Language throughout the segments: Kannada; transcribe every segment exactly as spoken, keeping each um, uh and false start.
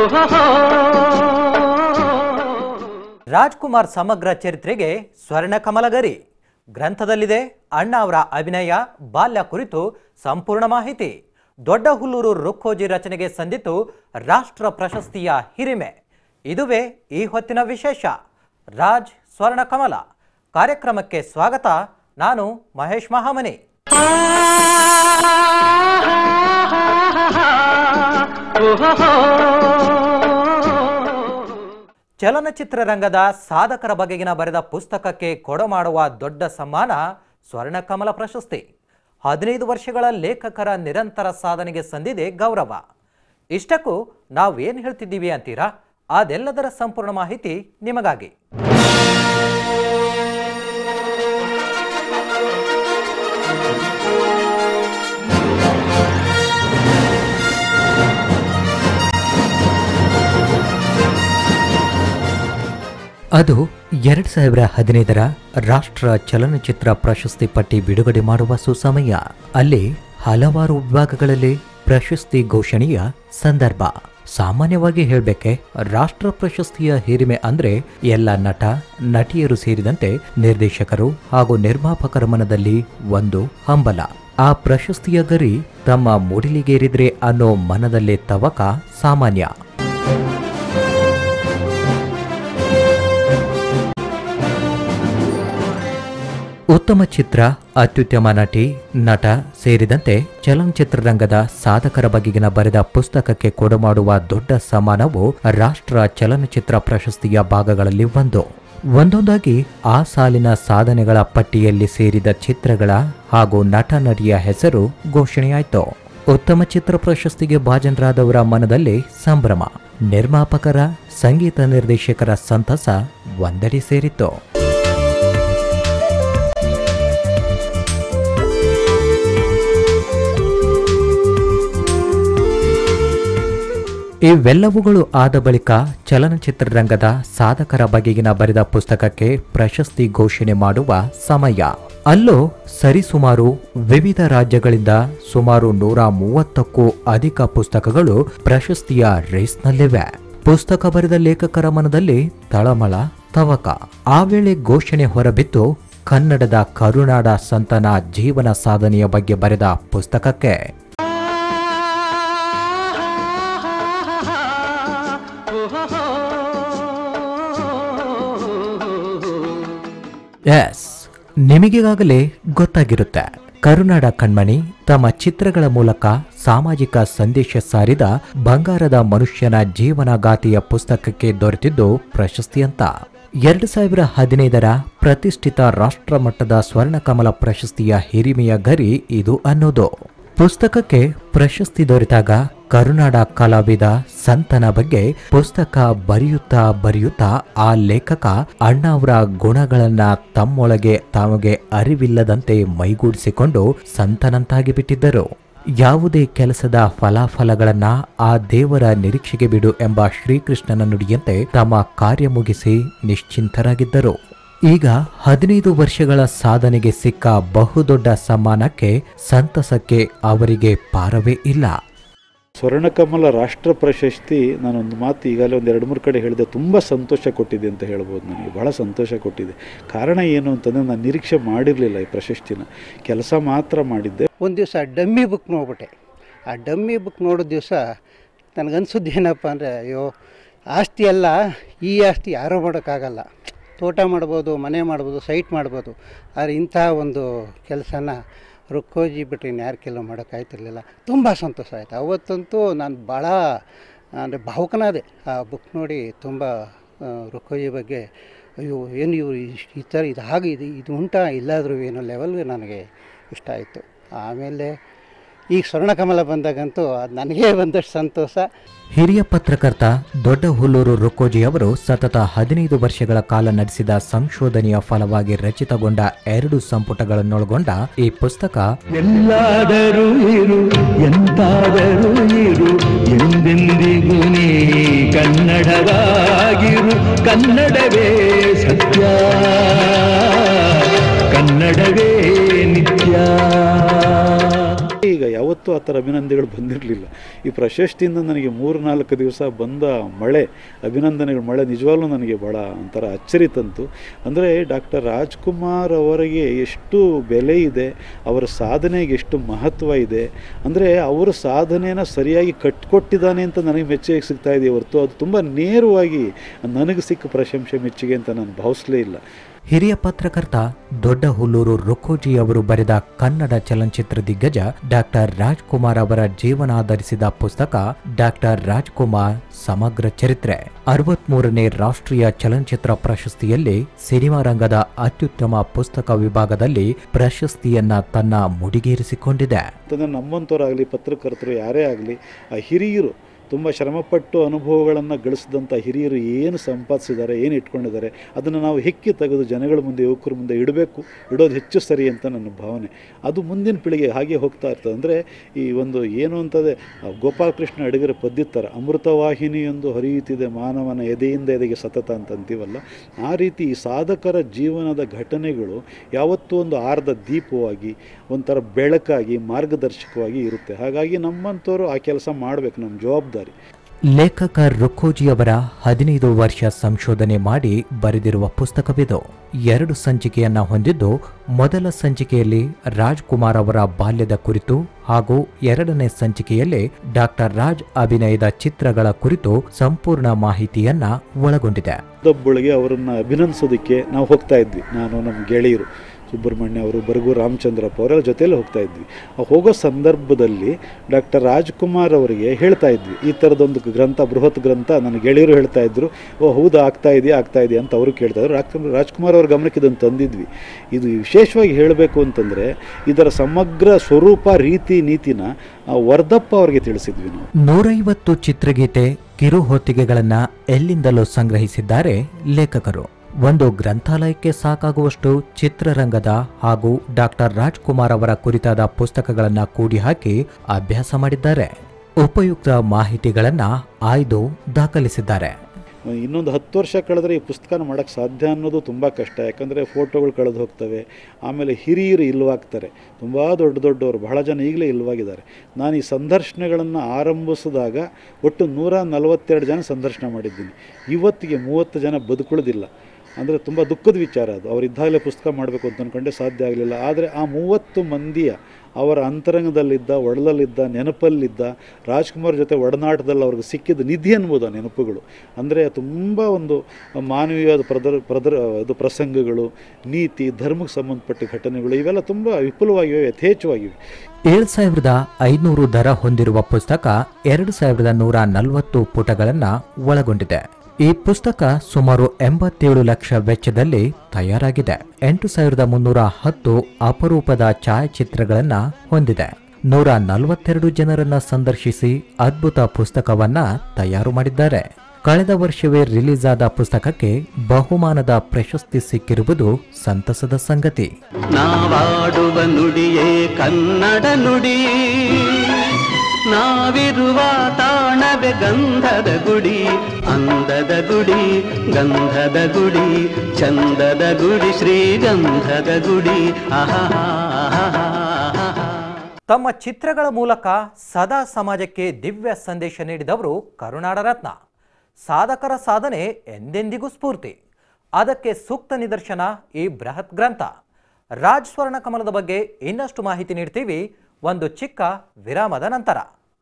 ರಾಜ್ಕುಮಾರ್ ಸಮಗ್ರ ಚರಿತ್ರೆಗೆ ಸ್ವರ್ಣ ಕಮಲಗರಿ ಗ್ರಂಥದಲ್ಲಿದೆ ಅಣ್ಣ ಅವರ ಅಭಿನಯ ಬಾಲ್ಯ ಕುರಿತು ಸಂಪೂರ್ಣ ಮಾಹಿತಿ. ದೊಡ್ಡ ಹುಲ್ಲೂರು ರುಕ್ಕೋಜಿ ರಚನೆಗೆ ಸಂದಿತು ರಾಷ್ಟ್ರ ಪ್ರಶಸ್ತಿಯ ಹಿರಿಮೆ. ಇದುವೇ ಈ ಹೊತ್ತಿನ ವಿಶೇಷ. ರಾಜ್ ಸ್ವರ್ಣ ಕಮಲ ಕಾರ್ಯಕ್ರಮಕ್ಕೆ ಸ್ವಾಗತ. ನಾನು ಮಹೇಶ್ ಮಹಾಮನಿ. ಚಲನಚಿತ್ರರಂಗದ ಸಾಧಕರ ಬಗೆಗಿನ ಬರೆದ ಪುಸ್ತಕಕ್ಕೆ ಕೊಡಮಾಡುವ ದೊಡ್ಡ ಸಮ್ಮಾನ ಸ್ವರ್ಣ ಕಮಲ ಪ್ರಶಸ್ತಿ. ಹದಿನೈದು ವರ್ಷಗಳ ಲೇಖಕರ ನಿರಂತರ ಸಾಧನೆಗೆ ಸಂದಿದೆ ಗೌರವ. ಇಷ್ಟಕ್ಕೂ ನಾವೇನು ಹೇಳ್ತಿದ್ದೀವಿ ಅಂತೀರಾ? ಅದೆಲ್ಲದರ ಸಂಪೂರ್ಣ ಮಾಹಿತಿ ನಿಮಗಾಗಿ. ಅದು ಎರಡ್ ಸಾವಿರ ಹದಿನೈದರ ರಾಷ್ಟ್ರ ಚಲನಚಿತ್ರ ಪ್ರಶಸ್ತಿ ಪಟ್ಟಿ ಬಿಡುಗಡೆ ಮಾಡುವ ಸುಸಮಯ. ಅಲ್ಲಿ ಹಲವಾರು ವಿಭಾಗಗಳಲ್ಲಿ ಪ್ರಶಸ್ತಿ ಘೋಷಣೆಯ ಸಂದರ್ಭ. ಸಾಮಾನ್ಯವಾಗಿ ಹೇಳಬೇಕೆ, ರಾಷ್ಟ್ರ ಪ್ರಶಸ್ತಿಯ ಹಿರಿಮೆ ಅಂದ್ರೆ ಎಲ್ಲ ನಟ ನಟಿಯರು ಸೇರಿದಂತೆ ನಿರ್ದೇಶಕರು ಹಾಗೂ ನಿರ್ಮಾಪಕರ ಮನದಲ್ಲಿ ಒಂದು ಹಂಬಲ. ಆ ಪ್ರಶಸ್ತಿಯ ಗರಿ ತಮ್ಮ ಮುಡಿಲಿಗೇರಿದ್ರೆ ಅನ್ನೋ ಮನದಲ್ಲೇ ತವಕ ಸಾಮಾನ್ಯ. ಉತ್ತಮ ಚಿತ್ರ, ಅತ್ಯುತ್ತಮ ನಟಿ, ನಟ ಸೇರಿದಂತೆ ಚಲನಚಿತ್ರರಂಗದ ಸಾಧಕರ ಬಗೆಗಿನ ಬರೆದ ಪುಸ್ತಕಕ್ಕೆ ಕೊಡಮಾಡುವ ದೊಡ್ಡ ಸಮ್ಮಾನವು ರಾಷ್ಟ್ರ ಚಲನಚಿತ್ರ ಪ್ರಶಸ್ತಿಯ ಭಾಗಗಳಲ್ಲಿ ಒಂದು. ಒಂದೊಂದಾಗಿ ಆ ಸಾಲಿನ ಸಾಧನೆಗಳ ಪಟ್ಟಿಯಲ್ಲಿ ಸೇರಿದ ಚಿತ್ರಗಳ ಹಾಗೂ ನಟ ನಟಿಯ ಹೆಸರು ಘೋಷಣೆಯಾಯಿತು. ಉತ್ತಮ ಚಿತ್ರ ಪ್ರಶಸ್ತಿಗೆ ಭಾಜನರಾದವರ ಮನದಲ್ಲಿ ಸಂಭ್ರಮ. ನಿರ್ಮಾಪಕರ, ಸಂಗೀತ ನಿರ್ದೇಶಕರ ಸಂತಸ ಒಂದೆಡೆ ಸೇರಿತ್ತು. ಇವೆಲ್ಲವುಗಳು ಆದ ಬಳಿಕ ಚಲನಚಿತ್ರರಂಗದ ಸಾಧಕರ ಬಗೆಗಿನ ಬರೆದ ಪುಸ್ತಕಕ್ಕೆ ಪ್ರಶಸ್ತಿ ಘೋಷಣೆ ಮಾಡುವ ಸಮಯ. ಅಲ್ಲೂ ಸರಿಸುಮಾರು ವಿವಿಧ ರಾಜ್ಯಗಳಿಂದ ಸುಮಾರು ನೂರ ಮೂವತ್ತಕ್ಕೂ ಅಧಿಕ ಪುಸ್ತಕಗಳು ಪ್ರಶಸ್ತಿಯ ರೇಸ್ನಲ್ಲಿವೆ. ಪುಸ್ತಕ ಬರೆದ ಲೇಖಕರ ಮನದಲ್ಲಿ ತಳಮಳ, ತವಕ. ಆ ವೇಳೆ ಘೋಷಣೆ ಹೊರಬಿತ್ತು ಕನ್ನಡದ ಕರುನಾಡ ಸಂತನ ಜೀವನ ಸಾಧನೆಯ ಬಗ್ಗೆ ಬರೆದ ಪುಸ್ತಕಕ್ಕೆ. ಎಸ್, ನಿಮಗೀಗಾಗಲೇ ಗೊತ್ತಾಗಿರುತ್ತೆ. ಕರುನಾಡ ಕಣ್ಮಣಿ ತಮ್ಮ ಚಿತ್ರಗಳ ಮೂಲಕ ಸಾಮಾಜಿಕ ಸಂದೇಶ ಸಾರಿದ ಬಂಗಾರದ ಮನುಷ್ಯನ ಜೀವನಗಾಥೆಯ ಪುಸ್ತಕಕ್ಕೆ ದೊರೆತಿದ್ದು ಪ್ರಶಸ್ತಿ ಅಂತ. ಎರಡು ಸಾವಿರ ಹದಿನೈದರ ಪ್ರತಿಷ್ಠಿತ ರಾಷ್ಟ್ರಮಟ್ಟದ ಸ್ವರ್ಣಕಮಲ ಪ್ರಶಸ್ತಿಯ ಹಿರಿಮೆಯ ಗರಿ ಇದು ಅನ್ನೋದು. ಪುಸ್ತಕಕ್ಕೆ ಪ್ರಶಸ್ತಿ ದೊರೆತಾಗ ಕರುನಾಡ ಕಲಾವಿದ ಸಂತನ ಬಗ್ಗೆ ಪುಸ್ತಕ ಬರೆಯುತ್ತಾ ಬರೆಯುತ್ತಾ ಆ ಲೇಖಕ ಅಣ್ಣ ಅವರ ಗುಣಗಳನ್ನ ತಮ್ಮೊಳಗೆ ತಮಗೆ ಅರಿವಿಲ್ಲದಂತೆ ಮೈಗೂಡಿಸಿಕೊಂಡು ಸಂತನಂತಾಗಿ ಬಿಟ್ಟಿದ್ದರು. ಯಾವುದೇ ಕೆಲಸದ ಫಲಾಫಲಗಳನ್ನ ಆ ದೇವರ ನಿರೀಕ್ಷೆಗೆ ಬಿಡು ಎಂಬ ಶ್ರೀಕೃಷ್ಣನ ನುಡಿಯಂತೆ ತಮ್ಮ ಕಾರ್ಯ ಮುಗಿಸಿ ನಿಶ್ಚಿಂತರಾಗಿದ್ದರು. ಈಗ ಹದಿನೈದು ವರ್ಷಗಳ ಸಾಧನೆಗೆ ಸಿಕ್ಕ ಬಹುದೊಡ್ಡ ಸಮ್ಮಾನಕ್ಕೆ ಸಂತಸಕ್ಕೆ ಅವರಿಗೆ ಪಾರವೇ ಇಲ್ಲ. ಸ್ವರ್ಣಕಮಲ ರಾಷ್ಟ್ರ ಪ್ರಶಸ್ತಿ, ನಾನೊಂದು ಮಾತು ಈಗಾಗಲೇ ಒಂದು ಎರಡು ಮೂರು ಕಡೆ ಹೇಳಿದೆ, ತುಂಬ ಸಂತೋಷ ಕೊಟ್ಟಿದೆ ಅಂತ ಹೇಳ್ಬೋದು. ನನಗೆ ಭಾಳ ಸಂತೋಷ ಕೊಟ್ಟಿದೆ. ಕಾರಣ ಏನು ಅಂತಂದರೆ, ನಾನು ನಿರೀಕ್ಷೆ ಮಾಡಿರಲಿಲ್ಲ ಈ ಪ್ರಶಸ್ತಿನ. ಕೆಲಸ ಮಾತ್ರ ಮಾಡಿದ್ದೆ. ಒಂದು ದಿವಸ ಡಮ್ಮಿ ಬುಕ್ ನೋಡ್ಬಿಟ್ಟೆ. ಆ ಡಮ್ಮಿ ಬುಕ್ ನೋಡೋ ದಿವಸ ನನಗನ್ಸಿದ್ದು ಏನಪ್ಪ ಅಂದರೆ, ಅಯ್ಯೋ ಆಸ್ತಿ ಅಲ್ಲ, ಈ ಆಸ್ತಿ ಯಾರೂ ಮಾಡೋಕ್ಕಾಗಲ್ಲ. ತೋಟ ಮಾಡ್ಬೋದು, ಮನೆ ಮಾಡ್ಬೋದು, ಸೈಟ್ ಮಾಡ್ಬೋದು, ಆದರೆ ಇಂಥ ಒಂದು ಕೆಲಸನ ರುಕ್ಕೋಜಿ ಬಿಟ್ಟರೆ ಇನ್ನು ಯಾರು ಕೆಲವು ಮಾಡೋಕ್ಕಾಯ್ತಿರ್ಲಿಲ್ಲ. ತುಂಬ ಸಂತೋಷ ಆಯಿತು. ಅವತ್ತಂತೂ ನಾನು ಭಾಳ ಅಂದರೆ ಭಾವುಕನಾದೆ ಆ ಬುಕ್ ನೋಡಿ. ತುಂಬ ರುಕ್ಕೋಜಿ ಬಗ್ಗೆ ಅಯ್ಯೋ ಏನು ಇವರು ಈ ಥರ ಇದು ಹಾಗೆ ಇದು ಇದು ಉಂಟಾ ಇಲ್ಲಾದರೂ ಏನೋ ಲೆವೆಲ್ಗೆ ನನಗೆ ಇಷ್ಟ ಆಯಿತು. ಆಮೇಲೆ ಈಗ ಸ್ವರ್ಣಕಮಲ ಬಂದಾಗಂತೂ ಅದು ನನಗೇ ಒಂದಷ್ಟು ಸಂತೋಷ. ಹಿರಿಯ ಪತ್ರಕರ್ತ ದೊಡ್ಡ ಹುಲ್ಲೂರು ರುಕ್ಕೋಜಿ ಅವರು ಸತತ ಹದಿನೈದು ವರ್ಷಗಳ ಕಾಲ ನಡೆಸಿದ ಸಂಶೋಧನೆಯ ಫಲವಾಗಿ ರಚಿತಗೊಂಡ ಎರಡು ಸಂಪುಟಗಳನ್ನೊಳಗೊಂಡ ಈ ಪುಸ್ತಕ ಎಲ್ಲಾದರೂ ಇರು ಎಂತಾದರೂ ಇರು ಎಂದೆಂದಿಗೂ ನೀ ಕನ್ನಡವಾಗಿರು, ಕನ್ನಡವೇ ಸತ್ಯ, ಕನ್ನಡವೇ ನಿತ್ಯ. ಈಗ ಯಾವತ್ತು ಯಾವತ್ತೂ ಆ ಥರ ಅಭಿನಂದನೆಗಳು ಬಂದಿರಲಿಲ್ಲ. ಈ ಪ್ರಶಸ್ತಿಯಿಂದ ನನಗೆ ಮೂರು ನಾಲ್ಕು ದಿವಸ ಬಂದ ಮಳೆ, ಅಭಿನಂದನೆಗಳು ಮಳೆ ನಿಜವಾಗ್ಲೂ ನನಗೆ ಭಾಳ ಒಂಥರ ಅಚ್ಚರಿ ತಂತು. ಅಂದರೆ ಡಾಕ್ಟರ್ ರಾಜ್ಕುಮಾರ್ ಅವರಿಗೆ ಎಷ್ಟು ಬೆಲೆ ಇದೆ, ಅವರ ಸಾಧನೆಗೆ ಎಷ್ಟು ಮಹತ್ವ ಇದೆ, ಅಂದರೆ ಅವರ ಸಾಧನೆಯನ್ನು ಸರಿಯಾಗಿ ಕಟ್ಕೊಟ್ಟಿದ್ದಾನೆ ಅಂತ ನನಗೆ ಮೆಚ್ಚುಗೆ ಸಿಗ್ತಾ ಇದೆ ಹೊರತು ಅದು ತುಂಬ ನೇರವಾಗಿ ನನಗೆ ಸಿಕ್ಕ ಪ್ರಶಂಸೆ ಮೆಚ್ಚುಗೆ ಅಂತ ನಾನು ಭಾವಿಸಲೇ ಇಲ್ಲ. ಹಿರಿಯ ಪತ್ರಕರ್ತ ದೊಡ್ಡ ಹುಲ್ಲೂರು ರುಕ್ಕೋಜಿ ಅವರು ಬರೆದ ಕನ್ನಡ ಚಲನಚಿತ್ರ ದಿಗ್ಗಜ ಡಾಕ್ಟರ್ ರಾಜ್ಕುಮಾರ್ ಅವರ ಜೀವನಾಧರಿಸಿದ ಪುಸ್ತಕ ಡಾಕ್ಟರ್ ರಾಜ್ಕುಮಾರ್ ಸಮಗ್ರ ಚರಿತ್ರೆ ಅರವತ್ಮೂರನೇ ರಾಷ್ಟ್ರೀಯ ಚಲನಚಿತ್ರ ಪ್ರಶಸ್ತಿಯಲ್ಲಿ ಸಿನಿಮಾ ರಂಗದ ಅತ್ಯುತ್ತಮ ಪುಸ್ತಕ ವಿಭಾಗದಲ್ಲಿ ಪ್ರಶಸ್ತಿಯನ್ನ ತನ್ನ ಮುಡಿಗೇರಿಸಿಕೊಂಡಿದೆ. ನಮ್ಮಂಥವರಾಗಲಿ ಪತ್ರಕರ್ತರು ಯಾರೇ ಆಗಲಿ ಆ ಹಿರಿಯರು ತುಂಬ ಶ್ರಮಪಟ್ಟು ಅನುಭವಗಳನ್ನು ಗಳಿಸಿದಂಥ ಹಿರಿಯರು ಏನು ಸಂಪಾದಿಸಿದ್ದಾರೆ, ಏನು ಇಟ್ಕೊಂಡಿದ್ದಾರೆ, ಅದನ್ನು ನಾವು ಹೆಕ್ಕಿ ತೆಗೆದು ಜನಗಳ ಮುಂದೆ, ಯುವಕರ ಮುಂದೆ ಇಡಬೇಕು, ಇಡೋದು ಹೆಚ್ಚು ಸರಿ ಅಂತ ನನ್ನ ಭಾವನೆ. ಅದು ಮುಂದಿನ ಪೀಳಿಗೆ ಹಾಗೆ ಹೋಗ್ತಾ ಇರ್ತದೆ. ಅಂದರೆ ಈ ಒಂದು ಏನು ಅಂತಂದರೆ ಗೋಪಾಲಕೃಷ್ಣ ಅಡಿಗರ ಪದ್ಯತ್ತರ ಅಮೃತವಾಹಿನಿಯೊಂದು ಹರಿಯುತ್ತಿದೆ ಮಾನವನ ಎದೆಯಿಂದ ಎದೆಗೆ ಸತತ ಅಂತ ಅಂತೀವಲ್ಲ, ಆ ರೀತಿ ಈ ಸಾಧಕರ ಜೀವನದ ಘಟನೆಗಳು ಯಾವತ್ತೂ ಒಂದು ಆರ್ಧ ದೀಪವಾಗಿ, ಒಂಥರ ಬೆಳಕಾಗಿ, ಮಾರ್ಗದರ್ಶಕವಾಗಿ ಇರುತ್ತೆ. ಹಾಗಾಗಿ ನಮ್ಮಂಥವ್ರು ಆ ಕೆಲಸ ಮಾಡಬೇಕು, ನಮ್ಮ ಜವಾಬ್ದಾರಿ. ಲೇಖಕ ರುಕ್ಕೋಜಿಯವರ ಹದಿನೈದು ವರ್ಷ ಸಂಶೋಧನೆ ಮಾಡಿ ಬರೆದಿರುವ ಪುಸ್ತಕವಿದು. ಎರಡು ಸಂಚಿಕೆಯನ್ನ ಹೊಂದಿದ್ದು, ಮೊದಲ ಸಂಚಿಕೆಯಲ್ಲಿ ರಾಜ್ಕುಮಾರ್ ಅವರ ಬಾಲ್ಯದ ಕುರಿತು ಹಾಗೂ ಎರಡನೇ ಸಂಚಿಕೆಯಲ್ಲಿ ಡಾಕ್ಟರ್ ರಾಜ್ ಅಭಿನಯದ ಚಿತ್ರಗಳ ಕುರಿತು ಸಂಪೂರ್ಣ ಮಾಹಿತಿಯನ್ನ ಒಳಗೊಂಡಿದೆ. ದೊಬ್ಬಳಿಗೆ ಅವರನ್ನು ಅಭಿನಂದಿಸೋದಕ್ಕೆ ನಾವು ಹೋಗ್ತಾ ಇದ್ವಿ. ನಾನು ನಮ್ಮ ಗೆಳೆಯರು ಸುಬ್ರಹ್ಮಣ್ಯ ಅವರು, ಬರಗು ರಾಮಚಂದ್ರಪ್ಪ ಅವರೆಲ್ಲ ಜೊತೆಯಲ್ಲಿ ಹೋಗ್ತಾ ಇದ್ವಿ. ಹೋಗೋ ಸಂದರ್ಭದಲ್ಲಿ ಡಾಕ್ಟರ್ ರಾಜ್ಕುಮಾರ್ ಅವರಿಗೆ ಹೇಳ್ತಾ ಇದ್ವಿ, ಈ ಥರದೊಂದು ಗ್ರಂಥ, ಬೃಹತ್ ಗ್ರಂಥ ನನ್ನ ಗೆಳೆಯರು ಹೇಳ್ತಾ ಇದ್ರು, ಓ ಹೌದಾ ಆಗ್ತಾ ಇದೆಯಾ ಆಗ್ತಾ ಇದೆಯಾ ಅಂತ ಅವರು ಕೇಳ್ತಾ ಇದ್ರು. ರಾಜ್ಕುಮಾರ್ ರಾಜ್ಕುಮಾರ್ ಅವ್ರ ಗಮನಕ್ಕೆ ಇದನ್ನು ತಂದಿದ್ವಿ. ಇದು ವಿಶೇಷವಾಗಿ ಹೇಳಬೇಕು ಅಂತಂದರೆ ಇದರ ಸಮಗ್ರ ಸ್ವರೂಪ, ರೀತಿ, ನೀತಿನ ವರ್ಧಪ್ಪ ಅವರಿಗೆ ತಿಳಿಸಿದ್ವಿ ನಾವು. ನೂರೈವತ್ತು ಚಿತ್ರಗೀತೆ, ಕಿರು ಹೊತ್ತಿಗೆಗಳನ್ನ ಎಲ್ಲಿಂದಲೂ ಸಂಗ್ರಹಿಸಿದ್ದಾರೆ ಲೇಖಕರು. ಒಂದು ಗ್ರಂಥಾಲಯಕ್ಕೆ ಸಾಕಾಗುವಷ್ಟು ಚಿತ್ರರಂಗದ ಹಾಗೂ ಡಾಕ್ಟರ್ ರಾಜ್ಕುಮಾರ್ ಅವರ ಕುರಿತಾದ ಪುಸ್ತಕಗಳನ್ನು ಕೂಡಿ ಹಾಕಿ ಅಭ್ಯಾಸ ಮಾಡಿದ್ದಾರೆ. ಉಪಯುಕ್ತ ಮಾಹಿತಿಗಳನ್ನ ಆಯ್ದು ದಾಖಲಿಸಿದ್ದಾರೆ. ಇನ್ನೊಂದು ಹತ್ತು ವರ್ಷ ಕಳೆದ್ರೆ ಈ ಪುಸ್ತಕನ ಮಾಡೋಕ್ಕೆ ಸಾಧ್ಯ ಅನ್ನೋದು ತುಂಬ ಕಷ್ಟ. ಯಾಕಂದರೆ ಫೋಟೋಗಳು ಕಳೆದು ಹೋಗ್ತವೆ, ಆಮೇಲೆ ಹಿರಿಯರು ಇಲ್ವಾಗ್ತಾರೆ, ತುಂಬ ದೊಡ್ಡ ದೊಡ್ಡವರು ಬಹಳ ಜನ ಈಗಲೇ ಇಲ್ವಾಗಿದ್ದಾರೆ. ನಾನು ಈ ಸಂದರ್ಶನಗಳನ್ನು ಆರಂಭಿಸಿದಾಗ ಒಟ್ಟು ನೂರ ನಲವತ್ತೆರಡು ಜನ ಸಂದರ್ಶನ ಮಾಡಿದ್ದೀನಿ. ಇವತ್ತಿಗೆ ಮೂವತ್ತು ಜನ ಬದುಕುಳಿದಿಲ್ಲ. ಅಂದರೆ ತುಂಬ ದುಃಖದ ವಿಚಾರ ಅದು. ಅವರಿದ್ದಾಗಲೇ ಪುಸ್ತಕ ಮಾಡಬೇಕು ಅಂತ ಅಂದ್ಕೊಂಡೆ, ಸಾಧ್ಯ ಆಗಲಿಲ್ಲ. ಆದರೆ ಆ ಮೂವತ್ತು ಮಂದಿಯ ಅವರ ಅಂತರಂಗದಲ್ಲಿದ್ದ, ಒಡಲಲ್ಲಿದ್ದ, ನೆನಪಲ್ಲಿದ್ದ, ರಾಜ್ಕುಮಾರ್ ಜೊತೆ ಒಡನಾಟದಲ್ಲಿ ಅವ್ರಿಗೆ ಸಿಕ್ಕಿದ ನಿಧಿ ಅನ್ಬೋದು ಆ ನೆನಪುಗಳು. ಅಂದರೆ ತುಂಬ ಒಂದು ಮಾನವೀಯವಾದ ಪ್ರದರ್ ಪ್ರದರ್ ಇದು ಪ್ರಸಂಗಗಳು, ನೀತಿ, ಧರ್ಮಕ್ಕೆ ಸಂಬಂಧಪಟ್ಟ ಘಟನೆಗಳು, ಇವೆಲ್ಲ ತುಂಬ ವಿಪುಲವಾಗಿವೆ, ಯಥೇಚ್ಛವಾಗಿವೆ. ಏಳು ಸಾವಿರದ ಐನೂರು ದರ ಹೊಂದಿರುವ ಪುಸ್ತಕ ಎರಡು ಸಾವಿರದ ನೂರ ನಲವತ್ತು ಪುಟಗಳನ್ನು ಒಳಗೊಂಡಿದೆ. ಈ ಪುಸ್ತಕ ಸುಮಾರು ಎಂಬತ್ತೇಳು ಲಕ್ಷ ವೆಚ್ಚದಲ್ಲಿ ತಯಾರಾಗಿದೆ. ಎಂಟು ಸಾವಿರದ ಮುನ್ನೂರ ಹತ್ತು ಅಪರೂಪದ ಛಾಯಾಚಿತ್ರಗಳನ್ನ ಹೊಂದಿದೆ. ನೂರ ನಲವತ್ತೆರಡು ಜನರನ್ನ ಸಂದರ್ಶಿಸಿ ಅದ್ಭುತ ಪುಸ್ತಕವನ್ನ ತಯಾರು ಮಾಡಿದ್ದಾರೆ. ಕಳೆದ ವರ್ಷವೇ ರಿಲೀಸ್ ಆದ ಪುಸ್ತಕಕ್ಕೆ ಬಹುಮಾನದ ಪ್ರಶಸ್ತಿ ಸಿಕ್ಕಿರುವುದು ಸಂತಸದ ಸಂಗತಿ. ನಾವಾಡುವ ನುಡಿಯೇ ಕನ್ನಡ ನುಡಿ, ನಾವಿರುವ ತಾಣವೇ ಗಂಧದ ಗುಡಿ, ಅಂದದ ಗುಡಿ, ಗಂಧದ ಗುಡಿ, ಚಂದದ ಗುಡಿ, ಶ್ರೀಗಂಧದ ಗುಡಿ. ತಮ್ಮ ಚಿತ್ರಗಳ ಮೂಲಕ ಸದಾ ಸಮಾಜಕ್ಕೆ ದಿವ್ಯ ಸಂದೇಶ ನೀಡಿದವರು ಕರುನಾಡ ರತ್ನ. ಸಾಧಕರ ಸಾಧನೆ ಎಂದೆಂದಿಗೂ ಸ್ಫೂರ್ತಿ. ಅದಕ್ಕೆ ಸೂಕ್ತ ನಿದರ್ಶನ ಈ ಬೃಹತ್ ಗ್ರಂಥ. ರಾಜ್ ಸ್ವರ್ಣ ಕಮಲದ ಬಗ್ಗೆ ಇನ್ನಷ್ಟು ಮಾಹಿತಿ ನೀಡ್ತೀವಿ ಒಂದು ಚಿಕ್ಕ ವಿರಾಮದ ನಂತರ.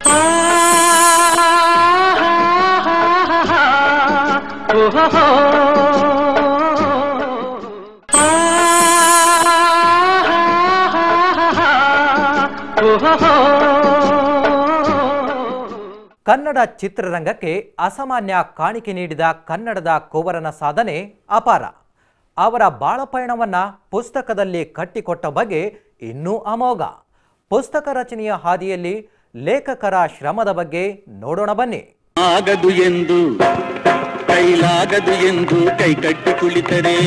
ಕನ್ನಡ ಚಿತ್ರರಂಗಕ್ಕೆ ಅಸಾಮಾನ್ಯ ಕಾಣಿಕೆ ನೀಡಿದ ಕನ್ನಡದ ಕುವರನ ಸಾಧನೆ ಅಪಾರ. ಅವರ ಬಾಳಪಯಣವನ್ನ ಪುಸ್ತಕದಲ್ಲಿ ಕಟ್ಟಿಕೊಟ್ಟ ಬಗ್ಗೆ ಇನ್ನೂ ಅಮೋಘ. ಪುಸ್ತಕ ರಚನೆಯ ಹಾದಿಯಲ್ಲಿ ಲೇಖಕರ ಶ್ರಮದ ಬಗ್ಗೆ ನೋಡೋಣ ಬನ್ನಿ. ಆಗದು ಎಂದು ಕೈಲಾಗದು ಎಂದು ಕೈ ಕಟ್ಟಿ ಕುಳಿತರೆ,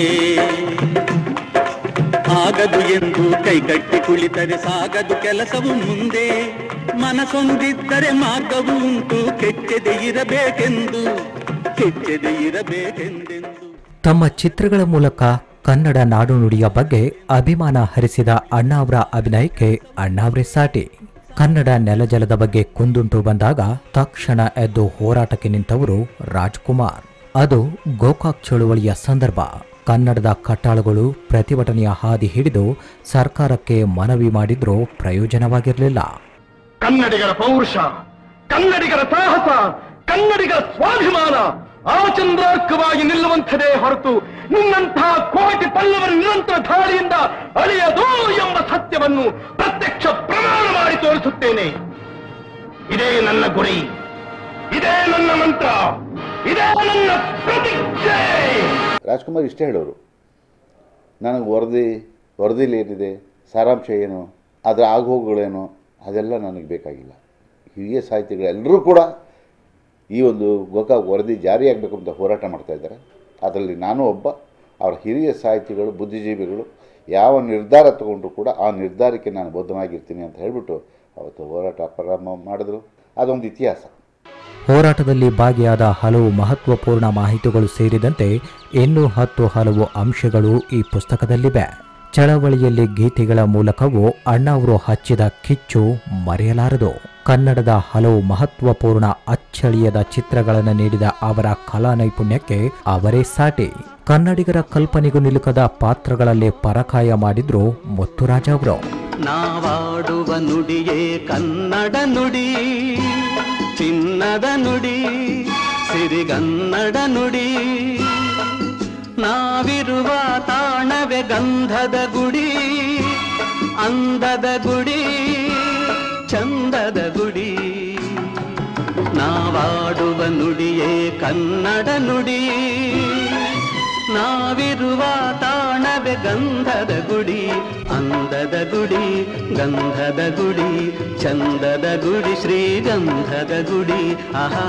ಆಗದು ಎಂದು ಕೈ ಕಟ್ಟಿ ಕುಳಿತರೆ ಸಾಗದು ಕೆಲಸವು ಮುಂದೆ. ಮನಸೊಂದಿದ್ದರೆ ಮಾರ್ಗವು ಉಂಟು, ಕೆಚ್ಚದೆ ಇರಬೇಕೆಂದು ಕೆಚ್ಚದೆ ಇರಬೇಕೆಂದೆಂದು. ತಮ್ಮ ಚಿತ್ರಗಳ ಮೂಲಕ ಕನ್ನಡ ನಾಡು ನುಡಿಯ ಬಗ್ಗೆ ಅಭಿಮಾನ ಹರಿಸಿದ ಅಣ್ಣಾವ್ರ ಅಭಿನಯಕ್ಕೆ ಅಣ್ಣಾವ್ರೆ ಸಾಟಿ. ಕನ್ನಡ ನೆಲಜಲದ ಬಗ್ಗೆ ಕುಂದುಂಟು ಬಂದಾಗ ತಕ್ಷಣ ಎದ್ದು ಹೋರಾಟಕ್ಕೆ ನಿಂತವರು ರಾಜ್ಕುಮಾರ್. ಅದು ಗೋಕಾಕ್ ಚಳುವಳಿಯ ಸಂದರ್ಭ. ಕನ್ನಡದ ಕಟ್ಟಾಳುಗಳು ಪ್ರತಿಭಟನೆಯ ಹಾದಿ ಹಿಡಿದು ಸರ್ಕಾರಕ್ಕೆ ಮನವಿ ಮಾಡಿದ್ರೂ ಪ್ರಯೋಜನವಾಗಿರಲಿಲ್ಲ. ಕನ್ನಡಿಗರ ಪೌರುಷ, ಕನ್ನಡಿಗರ ಸಾಹಸ, ಕನ್ನಡಿಗರ ಸ್ವಾಭಿಮಾನ ಆಚಂದ್ರಾರ್ಕವಾಗಿ ನಿಲ್ಲುವಂಥದೇ ಹೊರತು ನಿನ್ನಂತಹ ಕೋಟಿ ಪಲ್ಲವರ ನಿರಂತರ ಧಾಳಿಯಿಂದ ಅಳಿಯದು ಎಂಬ ಸತ್ಯವನ್ನು ಪ್ರತ್ಯಕ್ಷ ಪ್ರಮಾಣ ಮಾಡಿ ತೋರಿಸುತ್ತೇನೆ. ಇದೇ ನನ್ನ ಗುರಿ, ಇದೇ ನನ್ನ ಮಂತ್ರ, ಇದೇ ನನ್ನ ಪ್ರತಿಜ್ಞೆ. ರಾಜ್ಕುಮಾರ್ ಇಷ್ಟೇ ಹೇಳೋರು, ನನಗೆ ವರದಿ ವರದಿಲಿ ಏನಿದೆ, ಸಾರಾಂಶ ಏನು, ಅದರ ಆಗೋಗುಗಳೇನು, ಅದೆಲ್ಲ ನನಗೆ ಬೇಕಾಗಿಲ್ಲ. ಹಿರಿಯ ಸಾಹಿತಿಗಳೆಲ್ಲರೂ ಕೂಡ ಈ ಒಂದು ಗೋಕಾಕ್ ವರದಿ ಜಾರಿಯಾಗಬೇಕು ಅಂತ ಹೋರಾಟ ಮಾಡ್ತಾಯಿದ್ದಾರೆ. ಅದರಲ್ಲಿ ನಾನು ಒಬ್ಬ. ಅವರ ಹಿರಿಯ ಸಾಹಿತಿಗಳು, ಬುದ್ಧಿಜೀವಿಗಳು ಯಾವ ನಿರ್ಧಾರ ತಗೊಂಡ್ರು ಕೂಡ ಆ ನಿರ್ಧಾರಕ್ಕೆ ನಾನು ಬದ್ಧವಾಗಿರ್ತೀನಿ ಅಂತ ಹೇಳಿಬಿಟ್ಟು ಅವತ್ತು ಹೋರಾಟ ಪ್ರಾರಂಭ ಮಾಡಿದ್ರು. ಅದೊಂದು ಇತಿಹಾಸ. ಹೋರಾಟದಲ್ಲಿ ಭಾಗಿಯಾದ ಹಲವು ಮಹತ್ವಪೂರ್ಣ ಮಾಹಿತಿಗಳು ಸೇರಿದಂತೆ ಇನ್ನೂ ಹತ್ತು ಹಲವು ಅಂಶಗಳು ಈ ಪುಸ್ತಕದಲ್ಲಿವೆ. ಚಳವಳಿಯಲ್ಲಿ ಗೀತೆಗಳ ಮೂಲಕವೂ ಅಣ್ಣಾವರು ಹಚ್ಚಿದ ಕಿಚ್ಚು ಮರೆಯಲಾರದು. ಕನ್ನಡದ ಹಲವು ಮಹತ್ವಪೂರ್ಣ ಅಚ್ಚಳಿಯದ ಚಿತ್ರಗಳನ್ನು ನೀಡಿದ ಅವರ ಕಲಾ ನೈಪುಣ್ಯಕ್ಕೆ ಅವರೇ ಸಾಟಿ. ಕನ್ನಡಿಗರ ಕಲ್ಪನೆಗೂ ನಿಲುಕದ ಪಾತ್ರಗಳಲ್ಲಿ ಪರಕಾಯ ಮಾಡಿದ್ರು ಮುತ್ತುರಾಜ ಅವರು. ನಾವಾಡುವ ನುಡಿಯೇ ಕನ್ನಡ ನುಡಿ, ಚಿನ್ನದ ನುಡಿ, ಸಿರಿಗನ್ನಡ ನುಡಿ. ನಾವಿರುವ ತಾಣವೇ ಗಂಧದ ಗುಡಿ, ಅಂದದ ಗುಡಿ, ಚಂದದ ಗುಡಿ. ನಾವಾಡುವ ನುಡಿಯೇ ಕನ್ನಡ ನುಡಿ, ನಾವಿರುವ ತಾಣವೇ ಗಂಧದ ಗುಡಿ, ಅಂದದ ಗುಡಿ, ಗಂಧದ ಗುಡಿ, ಚಂದದ ಗುಡಿ, ಶ್ರೀಗಂಧದ ಗುಡಿ. ಆಹಾ.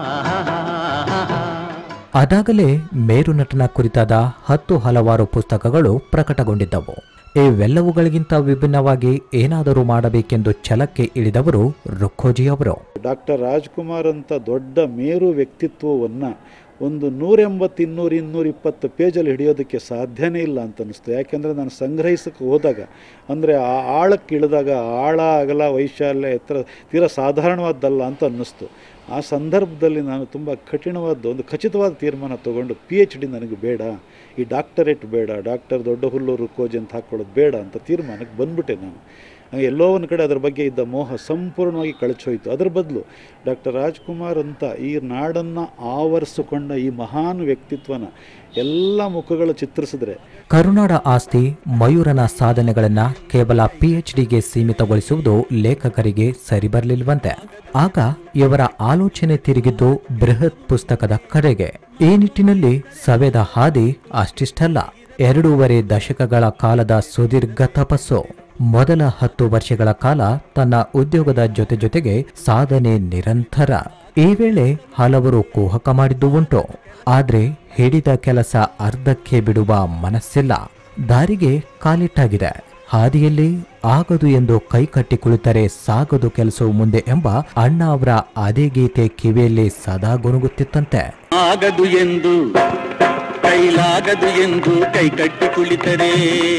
ಅದಾಗಲೇ ಮೇರು ನಟನ ಕುರಿತಾದ ಹತ್ತು ಹಲವಾರು ಪುಸ್ತಕಗಳು ಪ್ರಕಟಗೊಂಡಿದ್ದವು. ಇವೆಲ್ಲವುಗಳಿಗಿಂತ ವಿಭಿನ್ನವಾಗಿ ಏನಾದರೂ ಮಾಡಬೇಕೆಂದು ಛಲಕ್ಕೆ ಇಳಿದವರು ರುಕ್ಕೋಜಿ ಅವರು. ಡಾಕ್ಟರ್ ರಾಜ್ಕುಮಾರ್ ಅಂತ ದೊಡ್ಡ ಮೇರು ವ್ಯಕ್ತಿತ್ವವನ್ನು ಒಂದು ನೂರೆಂಬತ್ತು ಇನ್ನೂರು ಇನ್ನೂರ ಇಪ್ಪತ್ತು ಪೇಜಲ್ಲಿ ಹಿಡಿಯೋದಕ್ಕೆ ಸಾಧ್ಯನೇ ಇಲ್ಲ ಅಂತ ಅನ್ನಿಸ್ತು. ಯಾಕೆಂದರೆ ನಾನು ಸಂಗ್ರಹಿಸಕ್ಕೆ ಹೋದಾಗ, ಅಂದರೆ ಆ ಆಳಕ್ಕೆ ಇಳಿದಾಗ ಆಳ ಅಗಲ ವೈಶಾಲ್ಯ ಎತ್ತರ ತೀರಾ ಸಾಧಾರಣವಾದ್ದಲ್ಲ ಅಂತ ಅನ್ನಿಸ್ತು. ಆ ಸಂದರ್ಭದಲ್ಲಿ ನಾನು ತುಂಬ ಕಠಿಣವಾದ ಒಂದು ಖಚಿತವಾದ ತೀರ್ಮಾನ ತೊಗೊಂಡು ಪಿ ಎಚ್ ಡಿ ನನಗೆ ಬೇಡ, ಈ ಡಾಕ್ಟರೇಟ್ ಬೇಡ, ಡಾಕ್ಟರ್ ದೊಡ್ಡ ಹುಲ್ಲೂರು ರುಕ್ಕೋಜಿ ಅಂತ ಹಾಕ್ಕೊಳ್ಳೋದು ಬೇಡ ಅಂತ ತೀರ್ಮಾನಕ್ಕೆ ಬಂದ್ಬಿಟ್ಟೆ ನಾನು. ಎಲ್ಲೋ ಒಂದು ಕಡೆ ಅದರ ಬಗ್ಗೆ ಇದ್ದ ಮೋಹ ಸಂಪೂರ್ಣವಾಗಿ ಕಳಚೋಯ್ತು. ಅದರ ಬದಲು ಡಾಕ್ಟರ್ ರಾಜ್ಕುಮಾರ್ ಅಂತ ಈ ನಾಡನ್ನು ಆವರಿಸಿಕೊಂಡ ಈ ಮಹಾನ್ ವ್ಯಕ್ತಿತ್ವನ ಎಲ್ಲ ಮುಖಗಳು ಚಿತ್ರಿಸಿದ್ರೆ, ಕರುನಾಡ ಆಸ್ತಿ ಮಯೂರನ ಸಾಧನೆಗಳನ್ನು ಕೇವಲ ಪಿ ಎಚ್ ಡಿಗೆ ಸೀಮಿತಗೊಳಿಸುವುದು ಲೇಖಕರಿಗೆ ಸರಿಬರಲಿಲ್ವಂತೆ. ಆಗ ಇವರ ಆಲೋಚನೆ ತಿರುಗಿದ್ದು ಬೃಹತ್ ಪುಸ್ತಕದ ಕಡೆಗೆ. ಈ ನಿಟ್ಟಿನಲ್ಲಿ ಸವೆದ ಹಾದಿ ಅಷ್ಟಿಷ್ಟಲ್ಲ. ಎರಡೂವರೆ ದಶಕಗಳ ಕಾಲದ ಸುದೀರ್ಘ ತಪಸ್ಸು. ಮೊದಲ ಹತ್ತು ವರ್ಷಗಳ ಕಾಲ ತನ್ನ ಉದ್ಯೋಗದ ಜೊತೆ ಜೊತೆಗೆ ಸಾಧನೆ ನಿರಂತರ. ಈ ವೇಳೆ ಹಲವರು ಕುಹಕ ಮಾಡಿದ್ದು ಉಂಟು. ಆದ್ರೆ ಹಿಡಿದ ಕೆಲಸ ಅರ್ಧಕ್ಕೆ ಬಿಡುವ ಮನಸ್ಸಿಲ್ಲ. ದಾರಿಗೆ ಕಾಲಿಟ್ಟಾಗಿದೆ. ಹಾದಿಯಲ್ಲಿ ಆಗದು ಎಂದು ಕೈಕಟ್ಟಿ ಕುಳಿತರೆ ಸಾಗದು ಕೆಲಸವು ಮುಂದೆ ಎಂಬ ಅಣ್ಣ ಅವರ ಅದೇ ಗೀತೆ ಕಿವಿಯಲ್ಲಿ ಸದಾ ಗುನುಗುತ್ತಿತ್ತಂತೆ. ಆಗದು ಎಂದು ಕೈಲಾಗದು ಎಂದು ಕೈಕಟ್ಟಿ ಕುಳಿತರೆ,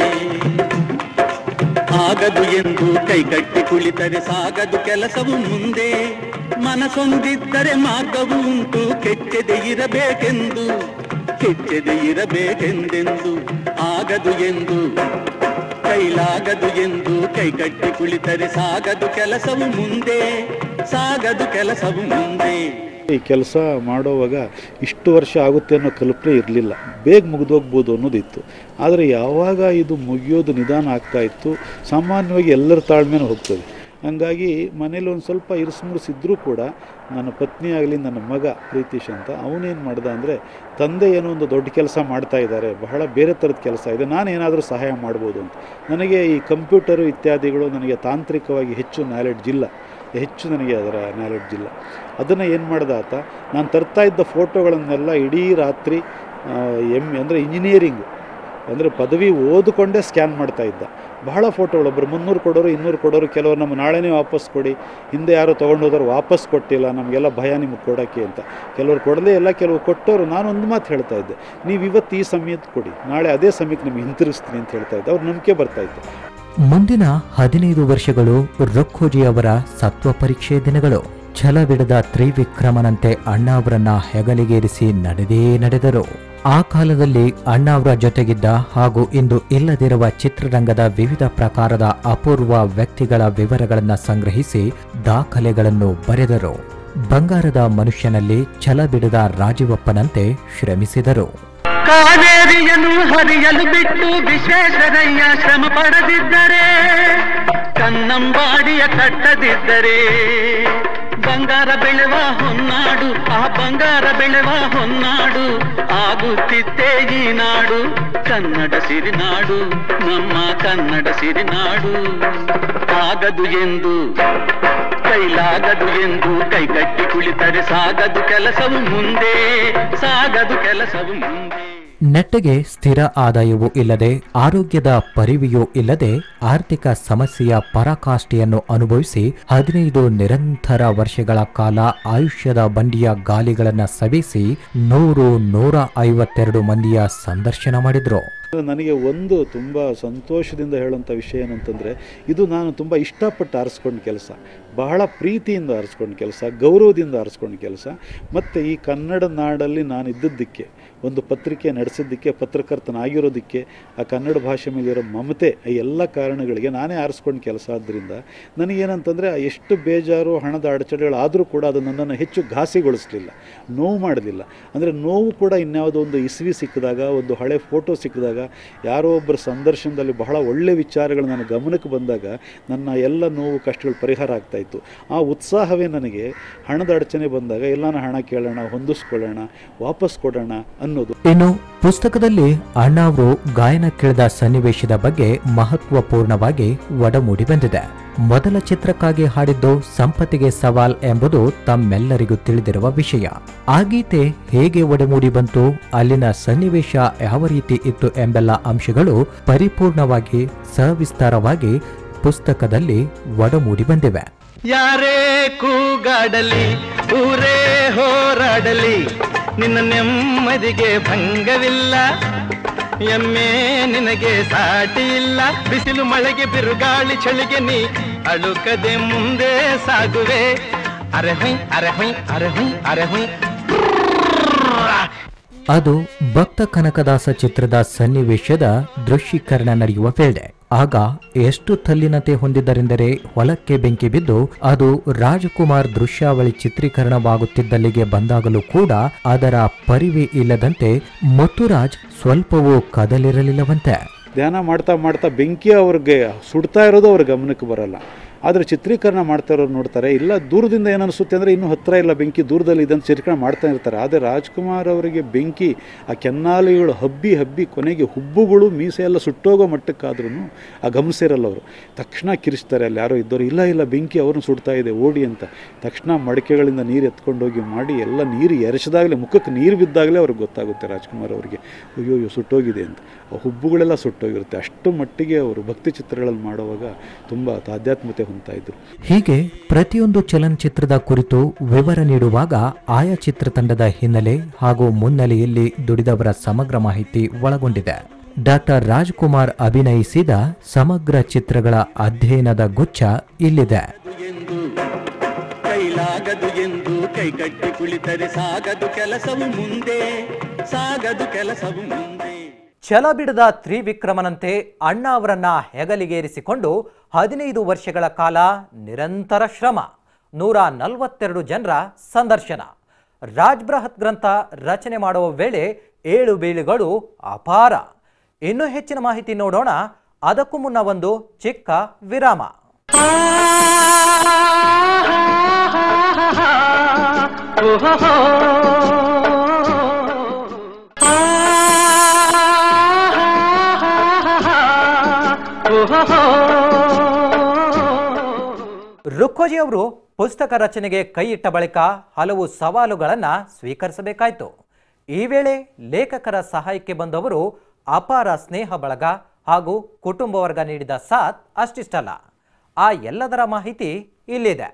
ಆಗದು ಎಂದು ಕೈಕಟ್ಟಿ ಕುಳಿತರೆ ಸಾಗದು ಕೆಲಸವು ಮುಂದೆ. ಮನಸೊಂದಿದ್ದರೆ ಮಾರ್ಗವು ಉಂಟು, ಕೆಚ್ಚದೆ ಇರಬೇಕೆಂದು, ಕೆಚ್ಚದೆ ಇರಬೇಕೆಂದೆಂದು. ಆಗದು ಎಂದು ಕೈಲಾಗದು ಎಂದು ಕೈಕಟ್ಟಿ ಕುಳಿತರೆ ಸಾಗದು ಕೆಲಸವು ಮುಂದೆ, ಸಾಗದು ಕೆಲಸವು ಮುಂದೆ. ಈ ಕೆಲಸ ಮಾಡೋವಾಗ ಇಷ್ಟು ವರ್ಷ ಆಗುತ್ತೆ ಅನ್ನೋ ಕಲ್ಪನೆ ಇರಲಿಲ್ಲ. ಬೇಗ ಮುಗಿದೋಗ್ಬೋದು ಅನ್ನೋದಿತ್ತು. ಆದರೆ ಯಾವಾಗ ಇದು ಮುಗಿಯೋದು ನಿಧಾನ ಆಗ್ತಾ ಇತ್ತು, ಸಾಮಾನ್ಯವಾಗಿ ಎಲ್ಲರ ತಾಳ್ಮೆನೂ ಹೋಗ್ತದೆ. ಹಂಗಾಗಿ ಮನೇಲಿ ಒಂದು ಸ್ವಲ್ಪ ಇರಿಸುಮುರಿಸಿದ್ರೂ ಕೂಡ ನನ್ನ ಪತ್ನಿ ಆಗಲಿ ನನ್ನ ಮಗ ಪ್ರೀತೀಶ್ ಅಂತ ಅವನೇನು ಮಾಡ್ದ ಅಂದರೆ, ತಂದೆ ಏನೋ ಒಂದು ದೊಡ್ಡ ಕೆಲಸ ಮಾಡ್ತಾ ಇದ್ದಾರೆ, ಬಹಳ ಬೇರೆ ಥರದ ಕೆಲಸ ಇದೆ, ನಾನೇನಾದರೂ ಸಹಾಯ ಮಾಡ್ಬೋದು ಅಂತ. ನನಗೆ ಈ ಕಂಪ್ಯೂಟರು ಇತ್ಯಾದಿಗಳು ನನಗೆ ತಾಂತ್ರಿಕವಾಗಿ ಹೆಚ್ಚು ನಾಲೆಡ್ಜ್ ಇಲ್ಲ, ಹೆಚ್ಚು ನನಗೆ ಅದರ ನಾಲೆಡ್ಜ್ ಇಲ್ಲ. ಅದನ್ನು ಏನು ಮಾಡ್ದ ಆತ, ನಾನು ತರ್ತಾ ಇದ್ದ ಫೋಟೋಗಳನ್ನೆಲ್ಲ ಇಡೀ ರಾತ್ರಿ ಎಮ್ ಅಂದರೆ ಇಂಜಿನಿಯರಿಂಗ್ ಅಂದರೆ ಪದವಿ ಓದಿಕೊಂಡೇ ಸ್ಕ್ಯಾನ್ ಮಾಡ್ತಾ ಇದ್ದ. ಬಹಳ ಫೋಟೋಗಳು, ಒಬ್ಬರು ಮುನ್ನೂರು ಕೊಡೋರು, ಇನ್ನೂರು ಕೊಡೋರು, ಕೆಲವರು ನಮ್ಮ ನಾಳೆನೇ ವಾಪಸ್ ಕೊಡಿ, ಹಿಂದೆ ಯಾರೋ ತೊಗೊಂಡೋದವ್ರು ವಾಪಸ್ ಕೊಟ್ಟಿಲ್ಲ, ನಮಗೆಲ್ಲ ಭಯ ನಿಮಗೆ ಕೊಡೋಕ್ಕೆ ಅಂತ. ಕೆಲವರು ಕೊಡಲೇ ಇಲ್ಲ, ಕೆಲವರು ಕೊಟ್ಟವರು. ನಾನು ಒಂದು ಮಾತು ಹೇಳ್ತಾ ಇದ್ದೆ, ನೀವು ಇವತ್ತು ಈ ಸಮಯಕ್ಕೆ ಕೊಡಿ, ನಾಳೆ ಅದೇ ಸಮಯಕ್ಕೆ ನಿಮ್ಗೆ ಹಿಂತಿರುಗಿಸ್ತೀನಿ ಅಂತ ಹೇಳ್ತಾ ಇದ್ದೆ. ಅವ್ರು ನಂಬಿಕೆ ಬರ್ತಾಯಿತ್ತು. ಮುಂದಿನ ಹದಿನೈದು ವರ್ಷಗಳು ರುಕ್ಕೋಜಿ ಅವರ ಸತ್ವ ಪರೀಕ್ಷೆ ದಿನಗಳು. ಛಲಬಿಡದ ತ್ರಿವಿಕ್ರಮನಂತೆ ಅಣ್ಣಾವ್ರನ್ನ ಹೆಗಲಿಗೇರಿಸಿ ನಡೆದೇ ನಡೆದರು. ಆ ಕಾಲದಲ್ಲಿ ಅಣ್ಣಾವ್ರ ಜೊತೆಗಿದ್ದ ಹಾಗೂ ಇಂದು ಇಲ್ಲದಿರುವ ಚಿತ್ರರಂಗದ ವಿವಿಧ ಪ್ರಕಾರದ ಅಪೂರ್ವ ವ್ಯಕ್ತಿಗಳ ವಿವರಗಳನ್ನು ಸಂಗ್ರಹಿಸಿ ದಾಖಲೆಗಳನ್ನು ಬರೆದರು. ಬಂಗಾರದ ಮನುಷ್ಯನಲ್ಲಿ ಛಲಬಿಡದ ರಾಜೀವಪ್ಪನಂತೆ ಶ್ರಮಿಸಿದರು. ಕಾವೇರಿಯನ್ನು ಹರಿಯಲು ಬಿಟ್ಟು ವಿಶ್ವೇಶ್ವರಯ್ಯ ಶ್ರಮ ಪಡೆದಿದ್ದರೆ, ಕನ್ನಂಬಾಡಿಯ ಕಟ್ಟದಿದ್ದರೆ, ಬಂಗಾರ ಬೆಳೆವ ಹೊನ್ನಾಡು, ಆ ಬಂಗಾರ ಬೆಳೆವ ಹೊನ್ನಾಡು ಆಗುತ್ತಿತ್ತೇ ಈ ನಾಡು. ಕನ್ನಡ ಸಿರಿನಾಡು, ನಮ್ಮ ಕನ್ನಡ ಸಿರಿನಾಡು. ಆಗದು ಎಂದು ಕೈಲಾಗದು ಎಂದು ಕೈಗಟ್ಟಿ ಕುಳಿತರೆ ಸಾಗದು ಕೆಲಸವು ಮುಂದೆ, ಸಾಗದು ಕೆಲಸವು ಮುಂದೆ. ನೆಟ್ಟಗೆ ಸ್ಥಿರ ಆದಾಯವೂ ಇಲ್ಲದೆ, ಆರೋಗ್ಯದ ಪರಿವೆಯೂ ಇಲ್ಲದೆ, ಆರ್ಥಿಕ ಸಮಸ್ಯೆಯ ಪರಾಕಾಷ್ಠೆಯನ್ನು ಅನುಭವಿಸಿ ಹದಿನೈದು ನಿರಂತರ ವರ್ಷಗಳ ಕಾಲ ಆಯುಷ್ಯದ ಬಂಡಿಯ ಗಾಲಿಗಳನ್ನು ಸವಿಸಿ ನೂರು ನೂರ ಐವತ್ತೆರಡು ಮಂದಿಯ ಸಂದರ್ಶನ ಮಾಡಿದ್ರು. ನನಗೆ ಒಂದು ತುಂಬ ಸಂತೋಷದಿಂದ ಹೇಳುವಂಥ ವಿಷಯ ಏನಂತಂದರೆ, ಇದು ನಾನು ತುಂಬ ಇಷ್ಟಪಟ್ಟು ಆರಿಸ್ಕೊಂಡ ಕೆಲಸ, ಬಹಳ ಪ್ರೀತಿಯಿಂದ ಆರಿಸ್ಕೊಂಡ ಕೆಲಸ, ಗೌರವದಿಂದ ಆರಿಸ್ಕೊಂಡ ಕೆಲಸ. ಮತ್ತು ಈ ಕನ್ನಡ ನಾಡಲ್ಲಿ ನಾನು ಇದ್ದದ್ದಕ್ಕೆ, ಒಂದು ಪತ್ರಿಕೆ ನಡೆಸಿದ್ದಕ್ಕೆ, ಪತ್ರಕರ್ತನಾಗಿರೋದಕ್ಕೆ, ಆ ಕನ್ನಡ ಭಾಷೆ ಮೇಲಿರೋ ಮಮತೆ, ಈ ಎಲ್ಲ ಕಾರಣಗಳಿಗೆ ನಾನೇ ಆರಿಸ್ಕೊಂಡ ಕೆಲಸ. ಆದ್ದರಿಂದ ನನಗೇನಂತಂದರೆ, ಎಷ್ಟು ಬೇಜಾರು ಹಣದ ಅಡಚಣೆಗಳಾದರೂ ಕೂಡ ಅದು ನನ್ನನ್ನು ಹೆಚ್ಚು ಘಾಸಿಗೊಳಿಸಲಿಲ್ಲ, ನೋವು ಮಾಡಲಿಲ್ಲ. ಅಂದರೆ ನೋವು ಕೂಡ ಇನ್ಯಾವುದೋ ಒಂದು ಇಸ್ವಿ ಸಿಕ್ಕಿದಾಗ, ಒಂದು ಹಳೆ ಫೋಟೋ ಸಿಕ್ಕಿದಾಗ, ಯಾರೋ ಒಬ್ಬರ ಸಂದರ್ಶನದಲ್ಲಿ ಬಹಳ ಒಳ್ಳೆಯ ವಿಚಾರಗಳು ನನ್ನ ಗಮನಕ್ಕೆ ಬಂದಾಗ ನನ್ನ ಎಲ್ಲ ನೋವು ಕಷ್ಟಗಳು ಪರಿಹಾರ ಆಗ್ತಾಯಿತ್ತು. ಆ ಉತ್ಸಾಹವೇ ನನಗೆ ಹಣದ ಅಡಚಣೆ ಬಂದಾಗ ಎಲ್ಲಾನ ಹಣ ಕೇಳೋಣ, ಹೊಂದಿಸ್ಕೊಳ್ಳೋಣ, ವಾಪಸ್ ಕೊಡೋಣ ಅನ್ನೋದು. ಇನ್ನು ಪುಸ್ತಕದಲ್ಲಿ ಅಣ್ಣಾವ್ರು ಗಾಯನ ಕೇಳಿದ ಸನ್ನಿವೇಶದ ಬಗ್ಗೆ ಮಹತ್ವಪೂರ್ಣವಾಗಿ ಒಡಮೂಡಿ ಬಂದಿದೆ. ಮೊದಲ ಚಿತ್ರಕ್ಕಾಗಿ ಹಾಡಿದ್ದು ಸಂಪತ್ತಿಗೆ ಸವಾಲ್ ಎಂಬುದು ತಮ್ಮೆಲ್ಲರಿಗೂ ತಿಳಿದಿರುವ ವಿಷಯ. ಆ ಗೀತೆ ಹೇಗೆ ಒಡಮೂಡಿ ಬಂತು, ಅಲ್ಲಿನ ಸನ್ನಿವೇಶ ಯಾವ ರೀತಿ ಇತ್ತು ಎಂಬೆಲ್ಲ ಅಂಶಗಳು ಪರಿಪೂರ್ಣವಾಗಿ ಸವಿಸ್ತಾರವಾಗಿ ಪುಸ್ತಕದಲ್ಲಿ ಒಡಮೂಡಿ ಬಂದಿವೆ. ಯಾರೇ ಕೂಗಾಡಲಿ, ಊರೇ ಹೋರಾಡಲಿ, ನಿನ್ನ ನೆಮ್ಮದಿಗೆ ಭಂಗವಿಲ್ಲ. ಎಮ್ಮೆ ನಿನಗೆ ಸಾಟಿ ಇಲ್ಲ, ಬಿಸಿಲು ಮಳೆಗೆ ಬಿರುಗಾಳಿ ಚಳಿಗೆ ನೀ ಅಳುಕದೆ ಮುಂದೆ ಸಾಗುವೆ. ಅರೆ ಹೊಯ್ ಅರೆ ಹೊಯ್ ಅರೆ ಹೊಯ್ ಅರೆ ಹೊಯ್. ಅದು ಭಕ್ತ ಕನಕದಾಸ ಚಿತ್ರದ ಸನ್ನಿವೇಶದ ದೃಶ್ಯೀಕರಣ ನಡೆಯುವ ವೇಳೆ. ಆಗ ಎಷ್ಟು ತಲ್ಲಿನತೆ ಹೊಂದಿದ್ದರೆಂದರೆ, ಹೊಲಕ್ಕೆ ಬೆಂಕಿ ಬಿದ್ದು ಅದು ರಾಜಕುಮಾರ್ ದೃಶ್ಯಾವಳಿ ಚಿತ್ರೀಕರಣವಾಗುತ್ತಿದ್ದಲ್ಲಿಗೆ ಬಂದಾಗಲೂ ಕೂಡ ಅದರ ಪರಿವೆ ಇಲ್ಲದಂತೆ ಮುತ್ತುರಾಜ್ ಸ್ವಲ್ಪವೂ ಕದಲಿರಲಿಲ್ಲವಂತೆ. ಧ್ಯಾನ ಮಾಡ್ತಾ ಮಾಡ್ತಾ ಬೆಂಕಿ ಅವ್ರಿಗೆ ಸುಡ್ತಾ ಇರೋದು ಅವ್ರ ಗಮನಕ್ಕೆ ಬರಲ್ಲ. ಆದರೆ ಚಿತ್ರೀಕರಣ ಮಾಡ್ತಾ ಇರೋರು ನೋಡ್ತಾರೆ, ಇಲ್ಲ ದೂರದಿಂದ ಏನನ್ನಿಸುತ್ತೆ ಅಂದರೆ ಇನ್ನೂ ಹತ್ತಿರ ಇಲ್ಲ ಬೆಂಕಿ, ದೂರದಲ್ಲಿ ಇದನ್ನು ಚಿತ್ರೀಕರಣ ಮಾಡ್ತಾ ಇರ್ತಾರೆ. ಆದರೆ ರಾಜ್ಕುಮಾರ್ ಅವರಿಗೆ ಬೆಂಕಿ ಆ ಕೆನ್ನಾಲಿಗಳು ಹಬ್ಬಿ ಹಬ್ಬಿ ಕೊನೆಗೆ ಹುಬ್ಬುಗಳು ಮೀಸೆ ಎಲ್ಲ ಸುಟ್ಟೋಗೋ ಮಟ್ಟಕ್ಕಾದ್ರೂ ಆ ಗಮನಿಸಿರಲ್ಲ ಅವರು. ತಕ್ಷಣ ಕಿರಿಸ್ತಾರೆ, ಅಲ್ಲಿ ಯಾರೋ ಇದ್ದವರು, ಇಲ್ಲ ಇಲ್ಲ ಬೆಂಕಿ ಅವ್ರನ್ನ ಸುಡ್ತಾ ಇದೆ ಓಡಿ ಅಂತ. ತಕ್ಷಣ ಮಡಿಕೆಗಳಿಂದ ನೀರು ಎತ್ಕೊಂಡೋಗಿ ಮಾಡಿ ಎಲ್ಲ ನೀರು ಎರಚಿದಾಗಲೇ, ಮುಖಕ್ಕೆ ನೀರು ಬಿದ್ದಾಗಲೇ ಅವ್ರಿಗೆ ಗೊತ್ತಾಗುತ್ತೆ ರಾಜ್ಕುಮಾರ್ ಅವರಿಗೆ ಅಯ್ಯೋ ಅಯ್ಯೋ ಸುಟ್ಟೋಗಿದೆ ಅಂತ. ಆ ಹುಬ್ಬುಗಳೆಲ್ಲ ಸುಟ್ಟೋಗಿರುತ್ತೆ. ಅಷ್ಟು ಮಟ್ಟಿಗೆ ಅವರು ಭಕ್ತಿ ಚಿತ್ರಗಳಲ್ಲಿ ಮಾಡುವಾಗ ತುಂಬ ಆಧ್ಯಾತ್ಮತೆ ಹೊಂದ್ತಾ ಇದ್ರು. ಹೀಗೆ ಪ್ರತಿಯೊಂದು ಚಲನಚಿತ್ರದ ಕುರಿತು ವಿವರ ನೀಡುವಾಗ ಆಯಾ ಚಿತ್ರತಂಡದ ಹಿನ್ನೆಲೆ ಹಾಗೂ ಮುನ್ನೆಲೆಯಲ್ಲಿ ದುಡಿದವರ ಸಮಗ್ರ ಮಾಹಿತಿ ಒಳಗೊಂಡಿದೆ. ಡಾಕ್ಟರ್ ರಾಜ್ಕುಮಾರ್ ಅಭಿನಯಿಸಿದ ಸಮಗ್ರ ಚಿತ್ರಗಳ ಅಧ್ಯಯನದ ಗುಚ್ಛ ಇಲ್ಲಿದೆ. ಕೈಲಾಗದು ಎಂದು ಕೈಕಟ್ಟಿ ಕುಳಿತರೆ ಸಾಗದು ಕೆಲಸವು ಮುಂದೆ, ಸಾಗದು ಕೆಲಸವು ಮುಂದೆ. ಛಲಬಿಡದ ತ್ರಿವಿಕ್ರಮನಂತೆ ಅಣ್ಣ ಅವರನ್ನ ಹೆಗಲಿಗೇರಿಸಿಕೊಂಡು ಹದಿನೈದು ವರ್ಷಗಳ ಕಾಲ ನಿರಂತರ ಶ್ರಮ, ನೂರ ನಲವತ್ತೆರಡು ಜನರ ಸಂದರ್ಶನ, ರಾಜ್ ಬೃಹತ್ ಗ್ರಂಥ ರಚನೆ ಮಾಡುವ ವೇಳೆ ಏಳು ಬೀಳುಗಳು ಅಪಾರ. ಇನ್ನೂ ಹೆಚ್ಚಿನ ಮಾಹಿತಿ ನೋಡೋಣ, ಅದಕ್ಕೂ ಮುನ್ನ ಒಂದು ಚಿಕ್ಕ ವಿರಾಮ. ರುಕ್ಕೋಜಿ ಅವರು ಪುಸ್ತಕ ರಚನೆಗೆ ಕೈ ಇಟ್ಟ ಬಳಿಕ ಹಲವು ಸವಾಲುಗಳನ್ನು ಸ್ವೀಕರಿಸಬೇಕಾಯಿತು. ಈ ವೇಳೆ ಲೇಖಕರ ಸಹಾಯಕ್ಕೆ ಬಂದವರು ಅಪಾರ ಸ್ನೇಹ ಬಳಗ ಹಾಗೂ ಕುಟುಂಬ ವರ್ಗ ನೀಡಿದ ಸಾಥ್ ಅಷ್ಟಿಷ್ಟಲ್ಲ. ಆ ಎಲ್ಲದರ ಮಾಹಿತಿ ಇಲ್ಲಿದೆ.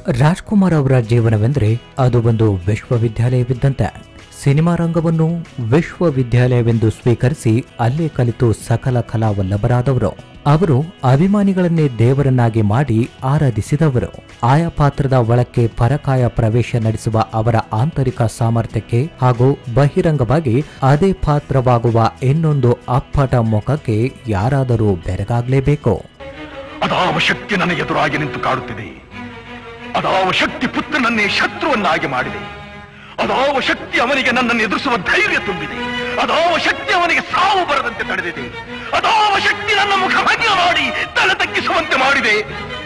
ರಾಜ್ಕುಮಾರ್ ಅವರ ಜೀವನವೆಂದರೆ ಅದು ಒಂದು ವಿಶ್ವವಿದ್ಯಾಲಯವಿದ್ದಂತೆ. ಸಿನಿಮಾ ರಂಗವನ್ನು ವಿಶ್ವವಿದ್ಯಾಲಯವೆಂದು ಸ್ವೀಕರಿಸಿ ಅಲ್ಲೇ ಕಲಿತು ಸಕಲ ಕಲಾವಲ್ಲಭರಾದವರು. ಅವರು ಅಭಿಮಾನಿಗಳನ್ನೇ ದೇವರನ್ನಾಗಿ ಮಾಡಿ ಆರಾಧಿಸಿದವರು. ಆಯಾ ಪಾತ್ರದ ಒಳಕ್ಕೆ ಪರಕಾಯ ಪ್ರವೇಶ ನಡೆಸುವ ಅವರ ಆಂತರಿಕ ಸಾಮರ್ಥ್ಯಕ್ಕೆ ಹಾಗೂ ಬಹಿರಂಗವಾಗಿ ಅದೇ ಪಾತ್ರವಾಗುವ ಇನ್ನೊಂದು ಅಪ್ಪಟ ಮುಖಕ್ಕೆ ಯಾರಾದರೂ ಬೆರಗಾಗಲೇಬೇಕು. ಅದಾವ ಶಕ್ತಿ ನನ್ನ ಎದುರಾಗಿ ನಿಂತು ಕಾಡುತ್ತಿದೆ. ಅದಾವ ಶಕ್ತಿ ಪುತ್ರನನ್ನೇ ಶತ್ರುವನ್ನಾಗಿ ಮಾಡಿದೆ. ಅದಾವ ಶಕ್ತಿ ಅವನಿಗೆ ನನ್ನನ್ನು ಎದುರಿಸುವ ಧೈರ್ಯ ತುಂಬಿದೆ. ಅದಾವ ಶಕ್ತಿ ಅವನಿಗೆ ಸಾವು ಬರದಂತೆ ತಡೆದಿದೆ. ಅದಾವ ಶಕ್ತಿ ನನ್ನ ಮುಖ ಭಂಗ ಮಾಡಿ ತಲೆ ತಗ್ಗಿಸುವಂತೆ ಮಾಡಿದೆ.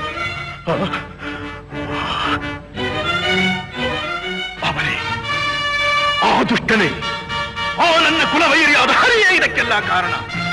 ಅವನೇ, ಆ ದುಷ್ಟನೇ, ಆ ನನ್ನ ಕುಲವೈರಿಯಾದ ಹರಿಯೇ ಇದಕ್ಕೆಲ್ಲ ಕಾರಣ.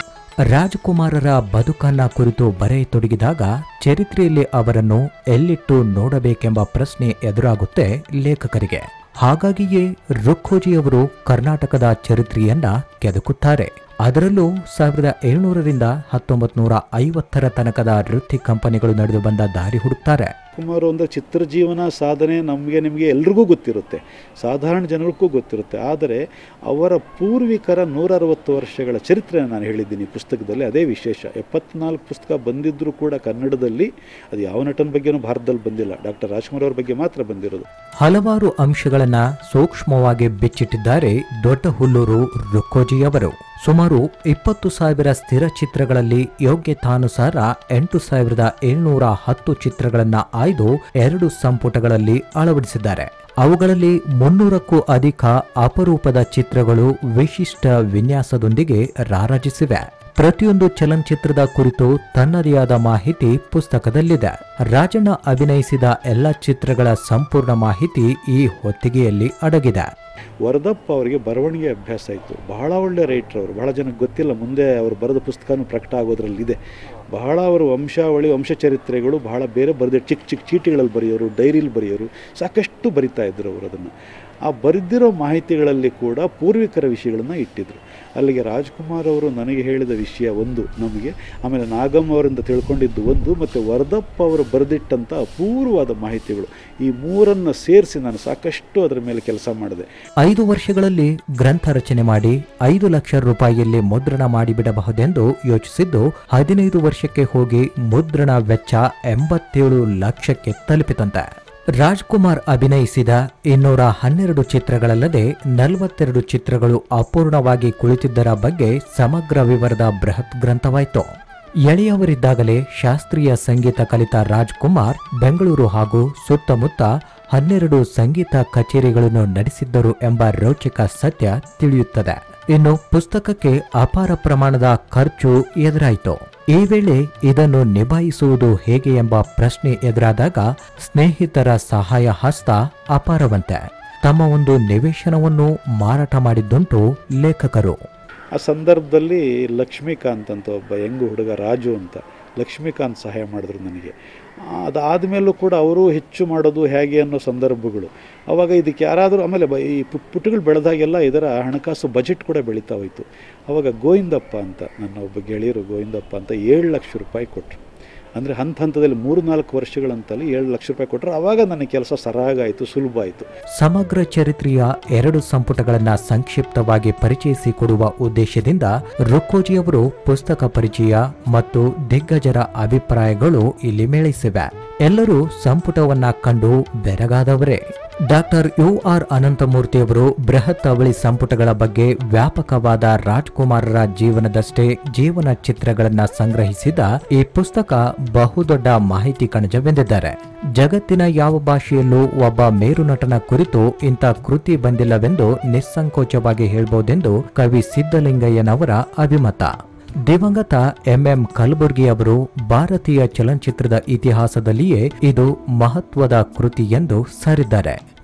ರಾಜ್ಕುಮಾರರ ಬದುಕನ್ನ ಕುರಿತು ಬರೆಯತೊಡಗಿದಾಗ ಚರಿತ್ರೆಯಲ್ಲಿ ಅವರನ್ನು ಎಲ್ಲಿಟ್ಟು ನೋಡಬೇಕೆಂಬ ಪ್ರಶ್ನೆ ಎದುರಾಗುತ್ತೆ ಲೇಖಕರಿಗೆ. ಹಾಗಾಗಿಯೇ ರುಕ್ಕೋಜಿಯವರು ಕರ್ನಾಟಕದ ಚರಿತ್ರೆಯನ್ನ ಕೆದಕುತ್ತಾರೆ. ಅದರಲ್ಲೂ ಸಾವಿರದ ಏಳ್ನೂರರಿಂದ ಹತ್ತೊಂಬತ್ತು ನೂರ ಐವತ್ತರ ತನಕದ ವೃತ್ತಿ ಕಂಪನಿಗಳು ನಡೆದು ಬಂದ ದಾರಿ ಹುಡುಕ್ತಾರೆ. ಕುಮಾರ್ ಒಂದು ಚಿತ್ರಜೀವನ ಸಾಧನೆ ನಮಗೆ ನಿಮಗೆ ಎಲ್ರಿಗೂ ಗೊತ್ತಿರುತ್ತೆ, ಸಾಧಾರಣ ಜನರಿಗೂ ಗೊತ್ತಿರುತ್ತೆ. ಆದರೆ ಅವರ ಪೂರ್ವಿಕರ ನೂರ ಅರವತ್ತು ವರ್ಷಗಳ ಚರಿತ್ರೆ ನಾನು ಹೇಳಿದ್ದೀನಿ ಪುಸ್ತಕದಲ್ಲಿ. ಅದೇ ವಿಶೇಷ. ಎಪ್ಪತ್ನಾಲ್ಕು ಪುಸ್ತಕ ಬಂದಿದ್ದರೂ ಕೂಡ ಕನ್ನಡದಲ್ಲಿ ಅದು ಯಾವ ನಟನ ಬಗ್ಗೆನೂ ಭಾರತದಲ್ಲಿ ಬಂದಿಲ್ಲ. ಡಾಕ್ಟರ್ ರಾಜ್ಕುಮಾರ್ ಅವ್ರ ಬಗ್ಗೆ ಮಾತ್ರ ಬಂದಿರೋದು. ಹಲವಾರು ಅಂಶಗಳನ್ನ ಸೂಕ್ಷ್ಮವಾಗಿ ಬಿಚ್ಚಿಟ್ಟಿದ್ದಾರೆ ದೊಡ್ಡ ಹುಲ್ಲೂರು ರುಕ್ಕೋಜಿಯವರು. ಸುಮಾರು ಇಪ್ಪತ್ತು ಸಾವಿರ ಸ್ಥಿರ ಚಿತ್ರಗಳಲ್ಲಿ ಯೋಗ್ಯತಾನುಸಾರ ಎಂಟು ಸಾವಿರದ ಏಳ್ನೂರ ಹತ್ತು ಚಿತ್ರಗಳನ್ನ ಆಯ್ದು ಎರಡು ಸಂಪುಟಗಳಲ್ಲಿ ಅಳವಡಿಸಿದ್ದಾರೆ. ಅವುಗಳಲ್ಲಿ ಮುನ್ನೂರಕ್ಕೂ ಅಧಿಕ ಅಪರೂಪದ ಚಿತ್ರಗಳು ವಿಶಿಷ್ಟ ವಿನ್ಯಾಸದೊಂದಿಗೆ ರಾರಾಜಿಸಿವೆ. ಪ್ರತಿಯೊಂದು ಚಲನಚಿತ್ರದ ಕುರಿತು ತನ್ನದೇ ಆದ ಮಾಹಿತಿ ಪುಸ್ತಕದಲ್ಲಿದೆ. ರಾಜಣ್ಣ ಅಭಿನಯಿಸಿದ ಎಲ್ಲ ಚಿತ್ರಗಳ ಸಂಪೂರ್ಣ ಮಾಹಿತಿ ಈ ಹೊತ್ತಿಗೆಯಲ್ಲಿ ಅಡಗಿದೆ. ವರದಪ್ಪ ಅವರಿಗೆ ಬರವಣಿಗೆ ಅಭ್ಯಾಸ ಇತ್ತು. ಬಹಳ ಒಳ್ಳೆ ರೈಟರ್ ಅವರು. ಬಹಳ ಜನಕ್ಕೆ ಗೊತ್ತಿಲ್ಲ, ಮುಂದೆ ಅವರು ಬರೆದ ಪುಸ್ತಕನೂ ಪ್ರಕಟ ಆಗೋದ್ರಲ್ಲಿದೆ. ಬಹಳ ಅವರು ವಂಶಾವಳಿ ವಂಶಚರಿತ್ರೆಗಳು ಬಹಳ ಬೇರೆ ಬರೆದ ಚಿಕ್ಕ ಚಿಕ್ಕ ಚೀಟಿಗಳಲ್ಲಿ ಬರೆಯೋರು, ಡೈರಿಲಿ ಬರೆಯೋರು, ಸಾಕಷ್ಟು ಬರಿತಾ ಇದ್ದರು ಅವರು. ಅದನ್ನು ಆ ಬರೆದಿರೋ ಮಾಹಿತಿಗಳಲ್ಲಿ ಕೂಡ ಪೂರ್ವಿಕರ ವಿಷಯಗಳನ್ನು ಇಟ್ಟಿದ್ರು. ಅಲ್ಲಿಗೆ ರಾಜ್ಕುಮಾರ್ ಅವರು ನನಗೆ ಹೇಳಿದ ವಿಷಯ ಒಂದು ನಮಗೆ, ಆಮೇಲೆ ನಾಗಮ್ಮ ಅವರಿಂದ ತಿಳ್ಕೊಂಡಿದ್ದು ಒಂದು, ಮತ್ತು ವರದಪ್ಪ ಅವರು ಬರೆದಿಟ್ಟಂಥ ಅಪೂರ್ವವಾದ ಮಾಹಿತಿಗಳು, ಈ ಮೂರನ್ನು ಸೇರಿಸಿ ನಾನು ಸಾಕಷ್ಟು ಅದರ ಮೇಲೆ ಕೆಲಸ ಮಾಡಿದೆ. ಐದು ವರ್ಷಗಳಲ್ಲಿ ಗ್ರಂಥ ರಚನೆ ಮಾಡಿ ಐದು ಲಕ್ಷ ರೂಪಾಯಿಯಲ್ಲಿ ಮುದ್ರಣ ಮಾಡಿಬಿಡಬಹುದೆಂದು ಯೋಚಿಸಿದ್ದು ಹದಿನೈದು ವರ್ಷಕ್ಕೆ ಹೋಗಿ ಮುದ್ರಣ ವೆಚ್ಚ ಎಂಬತ್ತೇಳು ಲಕ್ಷಕ್ಕೆ ತಲುಪಿತಂತೆ. ರಾಜ್ಕುಮಾರ್ ಅಭಿನಯಿಸಿದ ಇನ್ನೂರ ಹನ್ನೆರಡು ಚಿತ್ರಗಳಲ್ಲದೆ ನಲವತ್ತೆರಡು ಚಿತ್ರಗಳು ಅಪೂರ್ಣವಾಗಿ ಕುಳಿತಿದ್ದರ ಬಗ್ಗೆ ಸಮಗ್ರ ವಿವರದ ಬೃಹತ್ ಗ್ರಂಥವಾಯಿತು. ಎಳೆಯವರಿದ್ದಾಗಲೇ ಶಾಸ್ತ್ರೀಯ ಸಂಗೀತ ಕಲಿತ ರಾಜ್ಕುಮಾರ್ ಬೆಂಗಳೂರು ಹಾಗೂ ಸುತ್ತಮುತ್ತ ಹನ್ನೆರಡು ಸಂಗೀತ ಕಚೇರಿಗಳನ್ನು ನಡೆಸಿದ್ದರು ಎಂಬ ರೋಚಕ ಸತ್ಯ ತಿಳಿಯುತ್ತದೆ. ಇನ್ನು ಪುಸ್ತಕಕ್ಕೆ ಅಪಾರ ಪ್ರಮಾಣದ ಖರ್ಚು ಎದುರಾಯಿತು. ಈ ವೇಳೆ ಇದನ್ನು ನಿಭಾಯಿಸುವುದು ಹೇಗೆ ಎಂಬ ಪ್ರಶ್ನೆ ಎದುರಾದಾಗ ಸ್ನೇಹಿತರ ಸಹಾಯ ಹಸ್ತ ಅಪಾರವಂತೆ. ತಮ್ಮ ಒಂದು ನಿವೇಶನವನ್ನು ಮಾರಾಟ ಮಾಡಿದ್ದುಂಟು ಲೇಖಕರು. ಆ ಸಂದರ್ಭದಲ್ಲಿ ಲಕ್ಷ್ಮೀಕಾಂತ್ ಅಂತ ಒಬ್ಬ ಹೆಂಗು ಹುಡುಗ ರಾಜು ಅಂತ, ಲಕ್ಷ್ಮೀಕಾಂತ್ ಸಹಾಯ ಮಾಡಿದ್ರು ನನಗೆ. ಅದಾದಮೇಲೂ ಕೂಡ ಅವರು ಹೆಚ್ಚು ಮಾಡೋದು ಹೇಗೆ ಅನ್ನೋ ಸಂದರ್ಭಗಳು. ಆವಾಗ ಇದಕ್ಕೆ ಯಾರಾದರೂ ಆಮೇಲೆ ಬ ಈ ಪುಟ್ಟಗಳು ಬೆಳೆದಾಗೆಲ್ಲ ಇದರ ಹಣಕಾಸು ಬಜೆಟ್ ಕೂಡ ಬೆಳೀತಾ ಹೋಯಿತು. ಆವಾಗ ಗೋವಿಂದಪ್ಪ ಅಂತ ನನ್ನ ಒಬ್ಬ ಗೆಳೆಯರು ಗೋವಿಂದಪ್ಪ ಅಂತ ಏಳು ಲಕ್ಷ ರೂಪಾಯಿ ಕೊಟ್ಟರು. ಅಂದರೆ ಹಂತ ಹಂತದಲ್ಲಿ ಮೂರು ನಾಲ್ಕು ವರ್ಷಗಳಂತಲ್ಲಿ ಏಳು ಲಕ್ಷ ರೂಪಾಯಿ ಕೊಟ್ಟರು. ಆವಾಗ ನನಗೆ ಕೆಲಸ ಸರಾಗಾಯಿತು, ಸುಲಭ ಆಯಿತು. ಸಮಗ್ರ ಚರಿತ್ರೆಯ ಎರಡು ಸಂಪುಟಗಳನ್ನು ಸಂಕ್ಷಿಪ್ತವಾಗಿ ಪರಿಚಯಿಸಿಕೊಡುವ ಉದ್ದೇಶದಿಂದ ರುಕ್ಕೋಜಿಯವರು ಪುಸ್ತಕ ಪರಿಚಯ ಮತ್ತು ದಿಗ್ಗಜರ ಅಭಿಪ್ರಾಯಗಳು ಇಲ್ಲಿ ಮೇಳಿಸಿವೆ. ಎಲ್ಲರೂ ಸಂಪುಟವನ್ನ ಕಂಡು ಬೆರಗಾದವರೇ. ಡಾಕ್ಟರ್ ಯು ಆರ್ ಅನಂತಮೂರ್ತಿಯವರು ಬೃಹತ್ ಅವಳಿ ಸಂಪುಟಗಳ ಬಗ್ಗೆ ವ್ಯಾಪಕವಾದ ರಾಜ್ಕುಮಾರರ ಜೀವನದಷ್ಟೇ ಜೀವನ ಚಿತ್ರಗಳನ್ನ ಸಂಗ್ರಹಿಸಿದ ಈ ಪುಸ್ತಕ ಬಹುದೊಡ್ಡ ಮಾಹಿತಿ ಕಣಜವೆಂದಿದ್ದಾರೆ. ಜಗತ್ತಿನ ಯಾವ ಭಾಷೆಯಲ್ಲೂ ಒಬ್ಬ ಮೇರು ನಟನ ಕುರಿತು ಇಂಥ ಕೃತಿ ಬಂದಿಲ್ಲವೆಂದು ನಿಸ್ಸಂಕೋಚವಾಗಿ ಹೇಳಬಹುದೆಂದು ಕವಿ ಸಿದ್ದಲಿಂಗಯ್ಯನವರ ಅಭಿಮತ. ದಿವಂಗತ ಎಂಎಂ ಕಲಬುರ್ಗಿ ಅವರು ಭಾರತೀಯ ಚಲನಚಿತ್ರದ ಇತಿಹಾಸದಲ್ಲಿಯೇ ಇದು ಮಹತ್ವದ ಕೃತಿ ಎಂದು ಸಾರಿದ್ದಾರೆ.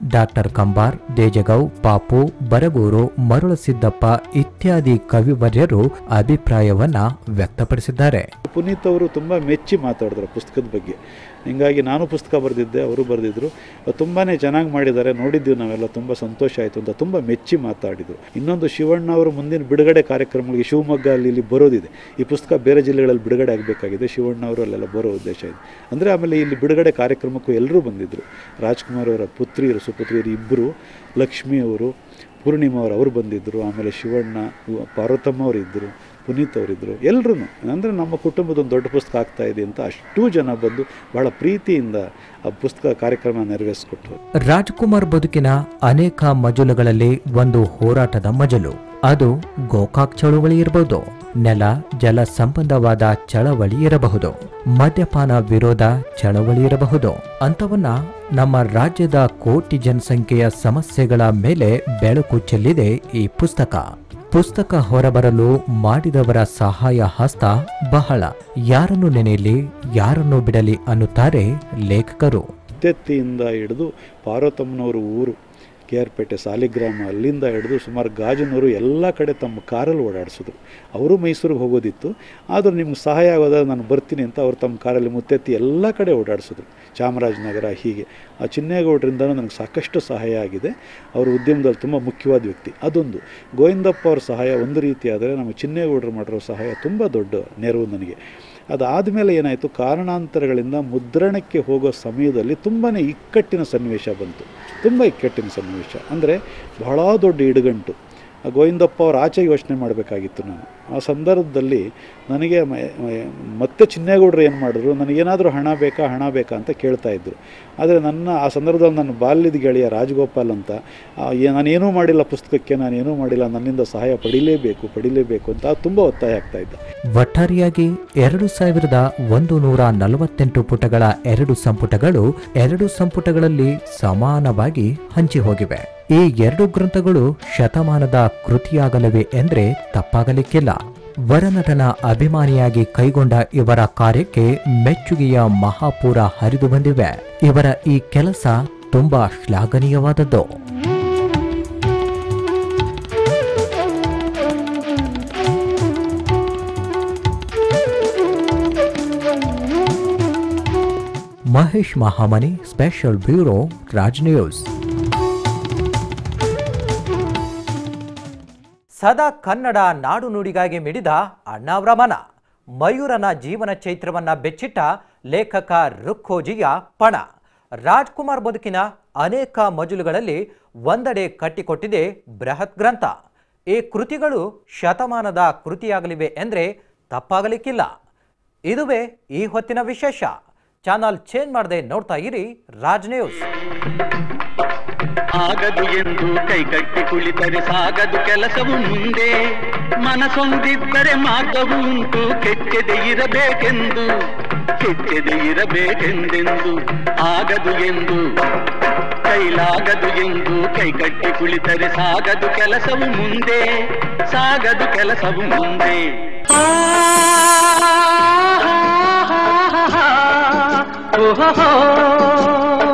ಡಾಕ್ಟರ್ ಕಂಬಾರ್, ದೇಜಗೌ, ಪಾಪು, ಬರಗೂರು, ಮರುಳಸಿದ್ದಪ್ಪ ಇತ್ಯಾದಿ ಕವಿವರ್ಯರು ಅಭಿಪ್ರಾಯವನ್ನ ವ್ಯಕ್ತಪಡಿಸಿದ್ದಾರೆ. ಪುನೀತ್ ಅವರು ತುಂಬ ಮೆಚ್ಚಿ ಮಾತಾಡಿದ್ರು ಪುಸ್ತಕದ ಬಗ್ಗೆ. ಹೀಗಾಗಿ ನಾನು ಪುಸ್ತಕ ಬರೆದಿದ್ದೆ, ಅವರು ಬರೆದಿದ್ರು. ತುಂಬಾ ಚೆನ್ನಾಗಿ ಮಾಡಿದ್ದಾರೆ, ನೋಡಿದ್ದೀವಿ ನಾವೆಲ್ಲ, ತುಂಬ ಸಂತೋಷ ಆಯಿತು ಅಂತ ತುಂಬ ಮೆಚ್ಚಿ ಮಾತಾಡಿದರು. ಇನ್ನೊಂದು ಶಿವಣ್ಣ ಅವರು ಮುಂದಿನ ಬಿಡುಗಡೆ ಕಾರ್ಯಕ್ರಮಗಳಿಗೆ ಶಿವಮೊಗ್ಗ ಅಲ್ಲಿ ಇಲ್ಲಿ ಬರೋದಿದೆ. ಈ ಪುಸ್ತಕ ಬೇರೆ ಜಿಲ್ಲೆಗಳಲ್ಲಿ ಬಿಡುಗಡೆ ಆಗಬೇಕಾಗಿದೆ, ಶಿವಣ್ಣ ಅವರು ಅಲ್ಲೆಲ್ಲ ಬರೋ ಉದ್ದೇಶ ಇದೆ. ಅಂದರೆ ಆಮೇಲೆ ಇಲ್ಲಿ ಬಿಡುಗಡೆ ಕಾರ್ಯಕ್ರಮಕ್ಕೂ ಎಲ್ಲರೂ ಬಂದಿದ್ದರು. ರಾಜ್ಕುಮಾರ್ ಅವರ ಪುತ್ರಿಯರು ಸುಪುತ್ರಿಯರು ಇಬ್ಬರು, ಲಕ್ಷ್ಮಿ ಅವರು, ಪೂರ್ಣಿಮಾ ಅವರು ಅವರು ಬಂದಿದ್ದರು. ಆಮೇಲೆ ಶಿವಣ್ಣ, ಪಾರ್ವತಮ್ಮ ಅವರು ಇದ್ದರು, ಪುನೀತ್ ಅವರಿದ್ದರು. ಎಲ್ಲರೂ ಅಂದರೆ ನಮ್ಮ ಕುಟುಂಬದೊಂದು ದೊಡ್ಡ ಪುಸ್ತಕ ಆಗ್ತಾ ಇದೆ ಅಂತ ಅಷ್ಟೂ ಜನ ಬಂದು ಭಾಳ ಪ್ರೀತಿಯಿಂದ ಆ ಪುಸ್ತಕ ಕಾರ್ಯಕ್ರಮ ನೆರವೇರಿಸಿಕೊಟ್ರು. ರಾಜ್ಕುಮಾರ್ ಬದುಕಿನ ಅನೇಕ ಮಜಲುಗಳಲ್ಲಿ ಒಂದು ಹೋರಾಟದ ಮಜಲು, ಅದು ಗೋಕಾಕ್ ಚಳುವಳಿ ಇರಬಹುದು, ನೆಲ ಜಲ ಸಂಬಂಧವಾದ ಚಳವಳಿ ಇರಬಹುದು, ಮದ್ಯಪಾನ ವಿರೋಧ ಚಳವಳಿ ಇರಬಹುದು. ಅಂತವನ್ನ ನಮ್ಮ ರಾಜ್ಯದ ಕೋಟಿ ಜನಸಂಖ್ಯೆಯ ಸಮಸ್ಯೆಗಳ ಮೇಲೆ ಬೆಳಕು ಚೆಲ್ಲಿದೆ ಈ ಪುಸ್ತಕ. ಪುಸ್ತಕ ಹೊರಬರಲು ಮಾಡಿದವರ ಸಹಾಯ ಹಸ್ತ ಬಹಳ. ಯಾರನ್ನು ನೆನೆಯಲಿ, ಯಾರನ್ನು ಬಿಡಲಿ ಅನ್ನುತ್ತಾರೆ ಲೇಖಕರು. ಮುತ್ತೆತ್ತಿಯಿಂದ ಹಿಡಿದು ಪಾರ್ವತಮ್ಮನವರು ಊರು ಕೆ ಆರ್ ಪೇಟೆ ಸಾಲಿಗ್ರಾಮ, ಅಲ್ಲಿಂದ ಹಿಡಿದು ಸುಮಾರು ಗಾಜನೂರು ಎಲ್ಲ ಕಡೆ ತಮ್ಮ ಕಾರಲ್ಲಿ ಓಡಾಡಿಸಿದ್ರು. ಅವರು ಮೈಸೂರಿಗೆ ಹೋಗೋದಿತ್ತು, ಆದರೂ ನಿಮ್ಗೆ ಸಹಾಯ ಆಗೋದಾದ್ರೆ ನಾನು ಬರ್ತೀನಿ ಅಂತ ಅವ್ರು ತಮ್ಮ ಕಾರಲ್ಲಿ ಮುತ್ತೆತ್ತಿ ಎಲ್ಲ ಕಡೆ ಓಡಾಡಿಸಿದ್ರು. ಚಾಮರಾಜನಗರ ಹೀಗೆ. ಆ ಚಿನ್ನೇಗೌಡರಿಂದನೂ ನನಗೆ ಸಾಕಷ್ಟು ಸಹಾಯ ಆಗಿದೆ. ಅವರು ಉದ್ಯಮದಲ್ಲಿ ತುಂಬ ಮುಖ್ಯವಾದ ವ್ಯಕ್ತಿ. ಅದೊಂದು. ಗೋವಿಂದಪ್ಪ ಅವ್ರ ಸಹಾಯ ಒಂದು ರೀತಿ ಆದರೆ, ನಮ್ಮ ಚಿನ್ನೇಗೌಡರು ಮಾಡಿರೋ ಸಹಾಯ ತುಂಬ ದೊಡ್ಡ ನೆರವು ನನಗೆ. ಅದಾದಮೇಲೆ ಏನಾಯಿತು, ಕಾರಣಾಂತರಗಳಿಂದ ಮುದ್ರಣಕ್ಕೆ ಹೋಗೋ ಸಮಯದಲ್ಲಿ ತುಂಬಾ ಇಕ್ಕಟ್ಟಿನ ಸನ್ನಿವೇಶ ಬಂತು. ತುಂಬ ಇಕ್ಕಟ್ಟಿನ ಸನ್ನಿವೇಶ ಅಂದರೆ ಬಹಳ ದೊಡ್ಡ ಇಡುಗಂಟು. ಗೋವಿಂದಪ್ಪ ಅವ್ರು ಆಚೆ ಯೋಚನೆ ಮಾಡಬೇಕಾಗಿತ್ತು ನಾನು. ಆ ಸಂದರ್ಭದಲ್ಲಿ ನನಗೆ ಮತ್ತೆ ಚಿನ್ನೇಗೌಡರು ಏನು ಮಾಡಿದ್ರು, ನನಗೇನಾದರೂ ಹಣ ಬೇಕಾ ಹಣ ಬೇಕಾ ಅಂತ ಕೇಳ್ತಾಯಿದ್ರು. ಆದರೆ ನನ್ನ ಆ ಸಂದರ್ಭದಲ್ಲಿ ನನ್ನ ಬಾಲ್ಯದ ಗೆಳೆಯ ರಾಜಗೋಪಾಲ್ ಅಂತ, ನಾನೇನೂ ಮಾಡಿಲ್ಲ ಪುಸ್ತಕಕ್ಕೆ, ನಾನೇನೂ ಮಾಡಿಲ್ಲ, ನನ್ನಿಂದ ಸಹಾಯ ಪಡಿಲೇಬೇಕು ಪಡಿಲೇಬೇಕು ಅಂತ ತುಂಬ ಒತ್ತಾಯ ಆಗ್ತಾಯಿದ್ದ. ಒಟ್ಟಾರೆಯಾಗಿ ಎರಡು ಸಾವಿರದ ಒಂದು ನೂರ ನಲವತ್ತೆಂಟು ಪುಟಗಳ ಎರಡು ಸಂಪುಟಗಳು ಎರಡು ಸಂಪುಟಗಳಲ್ಲಿ ಸಮಾನವಾಗಿ ಹಂಚಿ ಹೋಗಿವೆ. ಈ ಎರಡು ಗ್ರಂಥಗಳು ಶತಮಾನದ ಕೃತಿಯಾಗಲಿವೆ ಎಂದರೆ ತಪ್ಪಾಗಲಿಕ್ಕಿಲ್ಲ. ವರನಟನ ಅಭಿಮಾನಿಯಾಗಿ ಕೈಗೊಂಡ ಇವರ ಕಾರ್ಯಕ್ಕೆ ಮೆಚ್ಚುಗೆಯ ಮಹಾಪೂರ ಹರಿದು ಬಂದಿವೆ. ಇವರ ಈ ಕೆಲಸ ತುಂಬಾ ಶ್ಲಾಘನೀಯವಾದದ್ದು. Mahesh Mahamani, special bureau, Raj news. ಸದಾ ಕನ್ನಡ ನಾಡು ನುಡಿಗಾಗಿ ಮಿಡಿದ ಅಣ್ಣಾವ್ರ ಮನ, ಮಯೂರನ ಜೀವನ ಚೈತ್ರವನ್ನ ಬೆಚ್ಚಿಟ್ಟ ಲೇಖಕ ರುಕ್ಕೋಜಿಯ ಪಣ. ರಾಜ್ಕುಮಾರ್ ಬದುಕಿನ ಅನೇಕ ಮಜಲುಗಳಲ್ಲಿ ಒಂದೆಡೆ ಕಟ್ಟಿಕೊಟ್ಟಿದೆ ಬೃಹತ್ ಗ್ರಂಥ. ಈ ಕೃತಿಗಳು ಶತಮಾನದ ಕೃತಿಯಾಗಲಿವೆ ಎಂದರೆ ತಪ್ಪಾಗಲಿಕ್ಕಿಲ್ಲ. ಇದುವೇ ಈ ಹೊತ್ತಿನ ವಿಶೇಷ. ಚಾನಲ್ ಚೇಂಜ್ ಮಾಡದೆ ನೋಡ್ತಾ ಇರಿ ರಾಜ್ ನ್ಯೂಸ್. ಆಗದು ಎಂದು ಕೈಕಟ್ಟಿ ಕುಳಿತರೆ ಸಾಗದು ಕೆಲಸವು ಮುಂದೆ. ಮನಸೊಂದಿದ್ದರೆ ಮಾರ್ಗವು ಉಂಟು, ಕೆಚ್ಚದೆ ಇರಬೇಕೆಂದು ಕೆಚ್ಚದೆ ಇರಬೇಕೆಂದೆಂದು. ಆಗದು ಎಂದು ಕೈಲಾಗದು ಎಂದು ಕೈಕಟ್ಟಿ ಕುಳಿತರೆ ಸಾಗದು ಕೆಲಸವು ಮುಂದೆ, ಸಾಗದು ಕೆಲಸವು ಮುಂದೆ. ಓಹೋ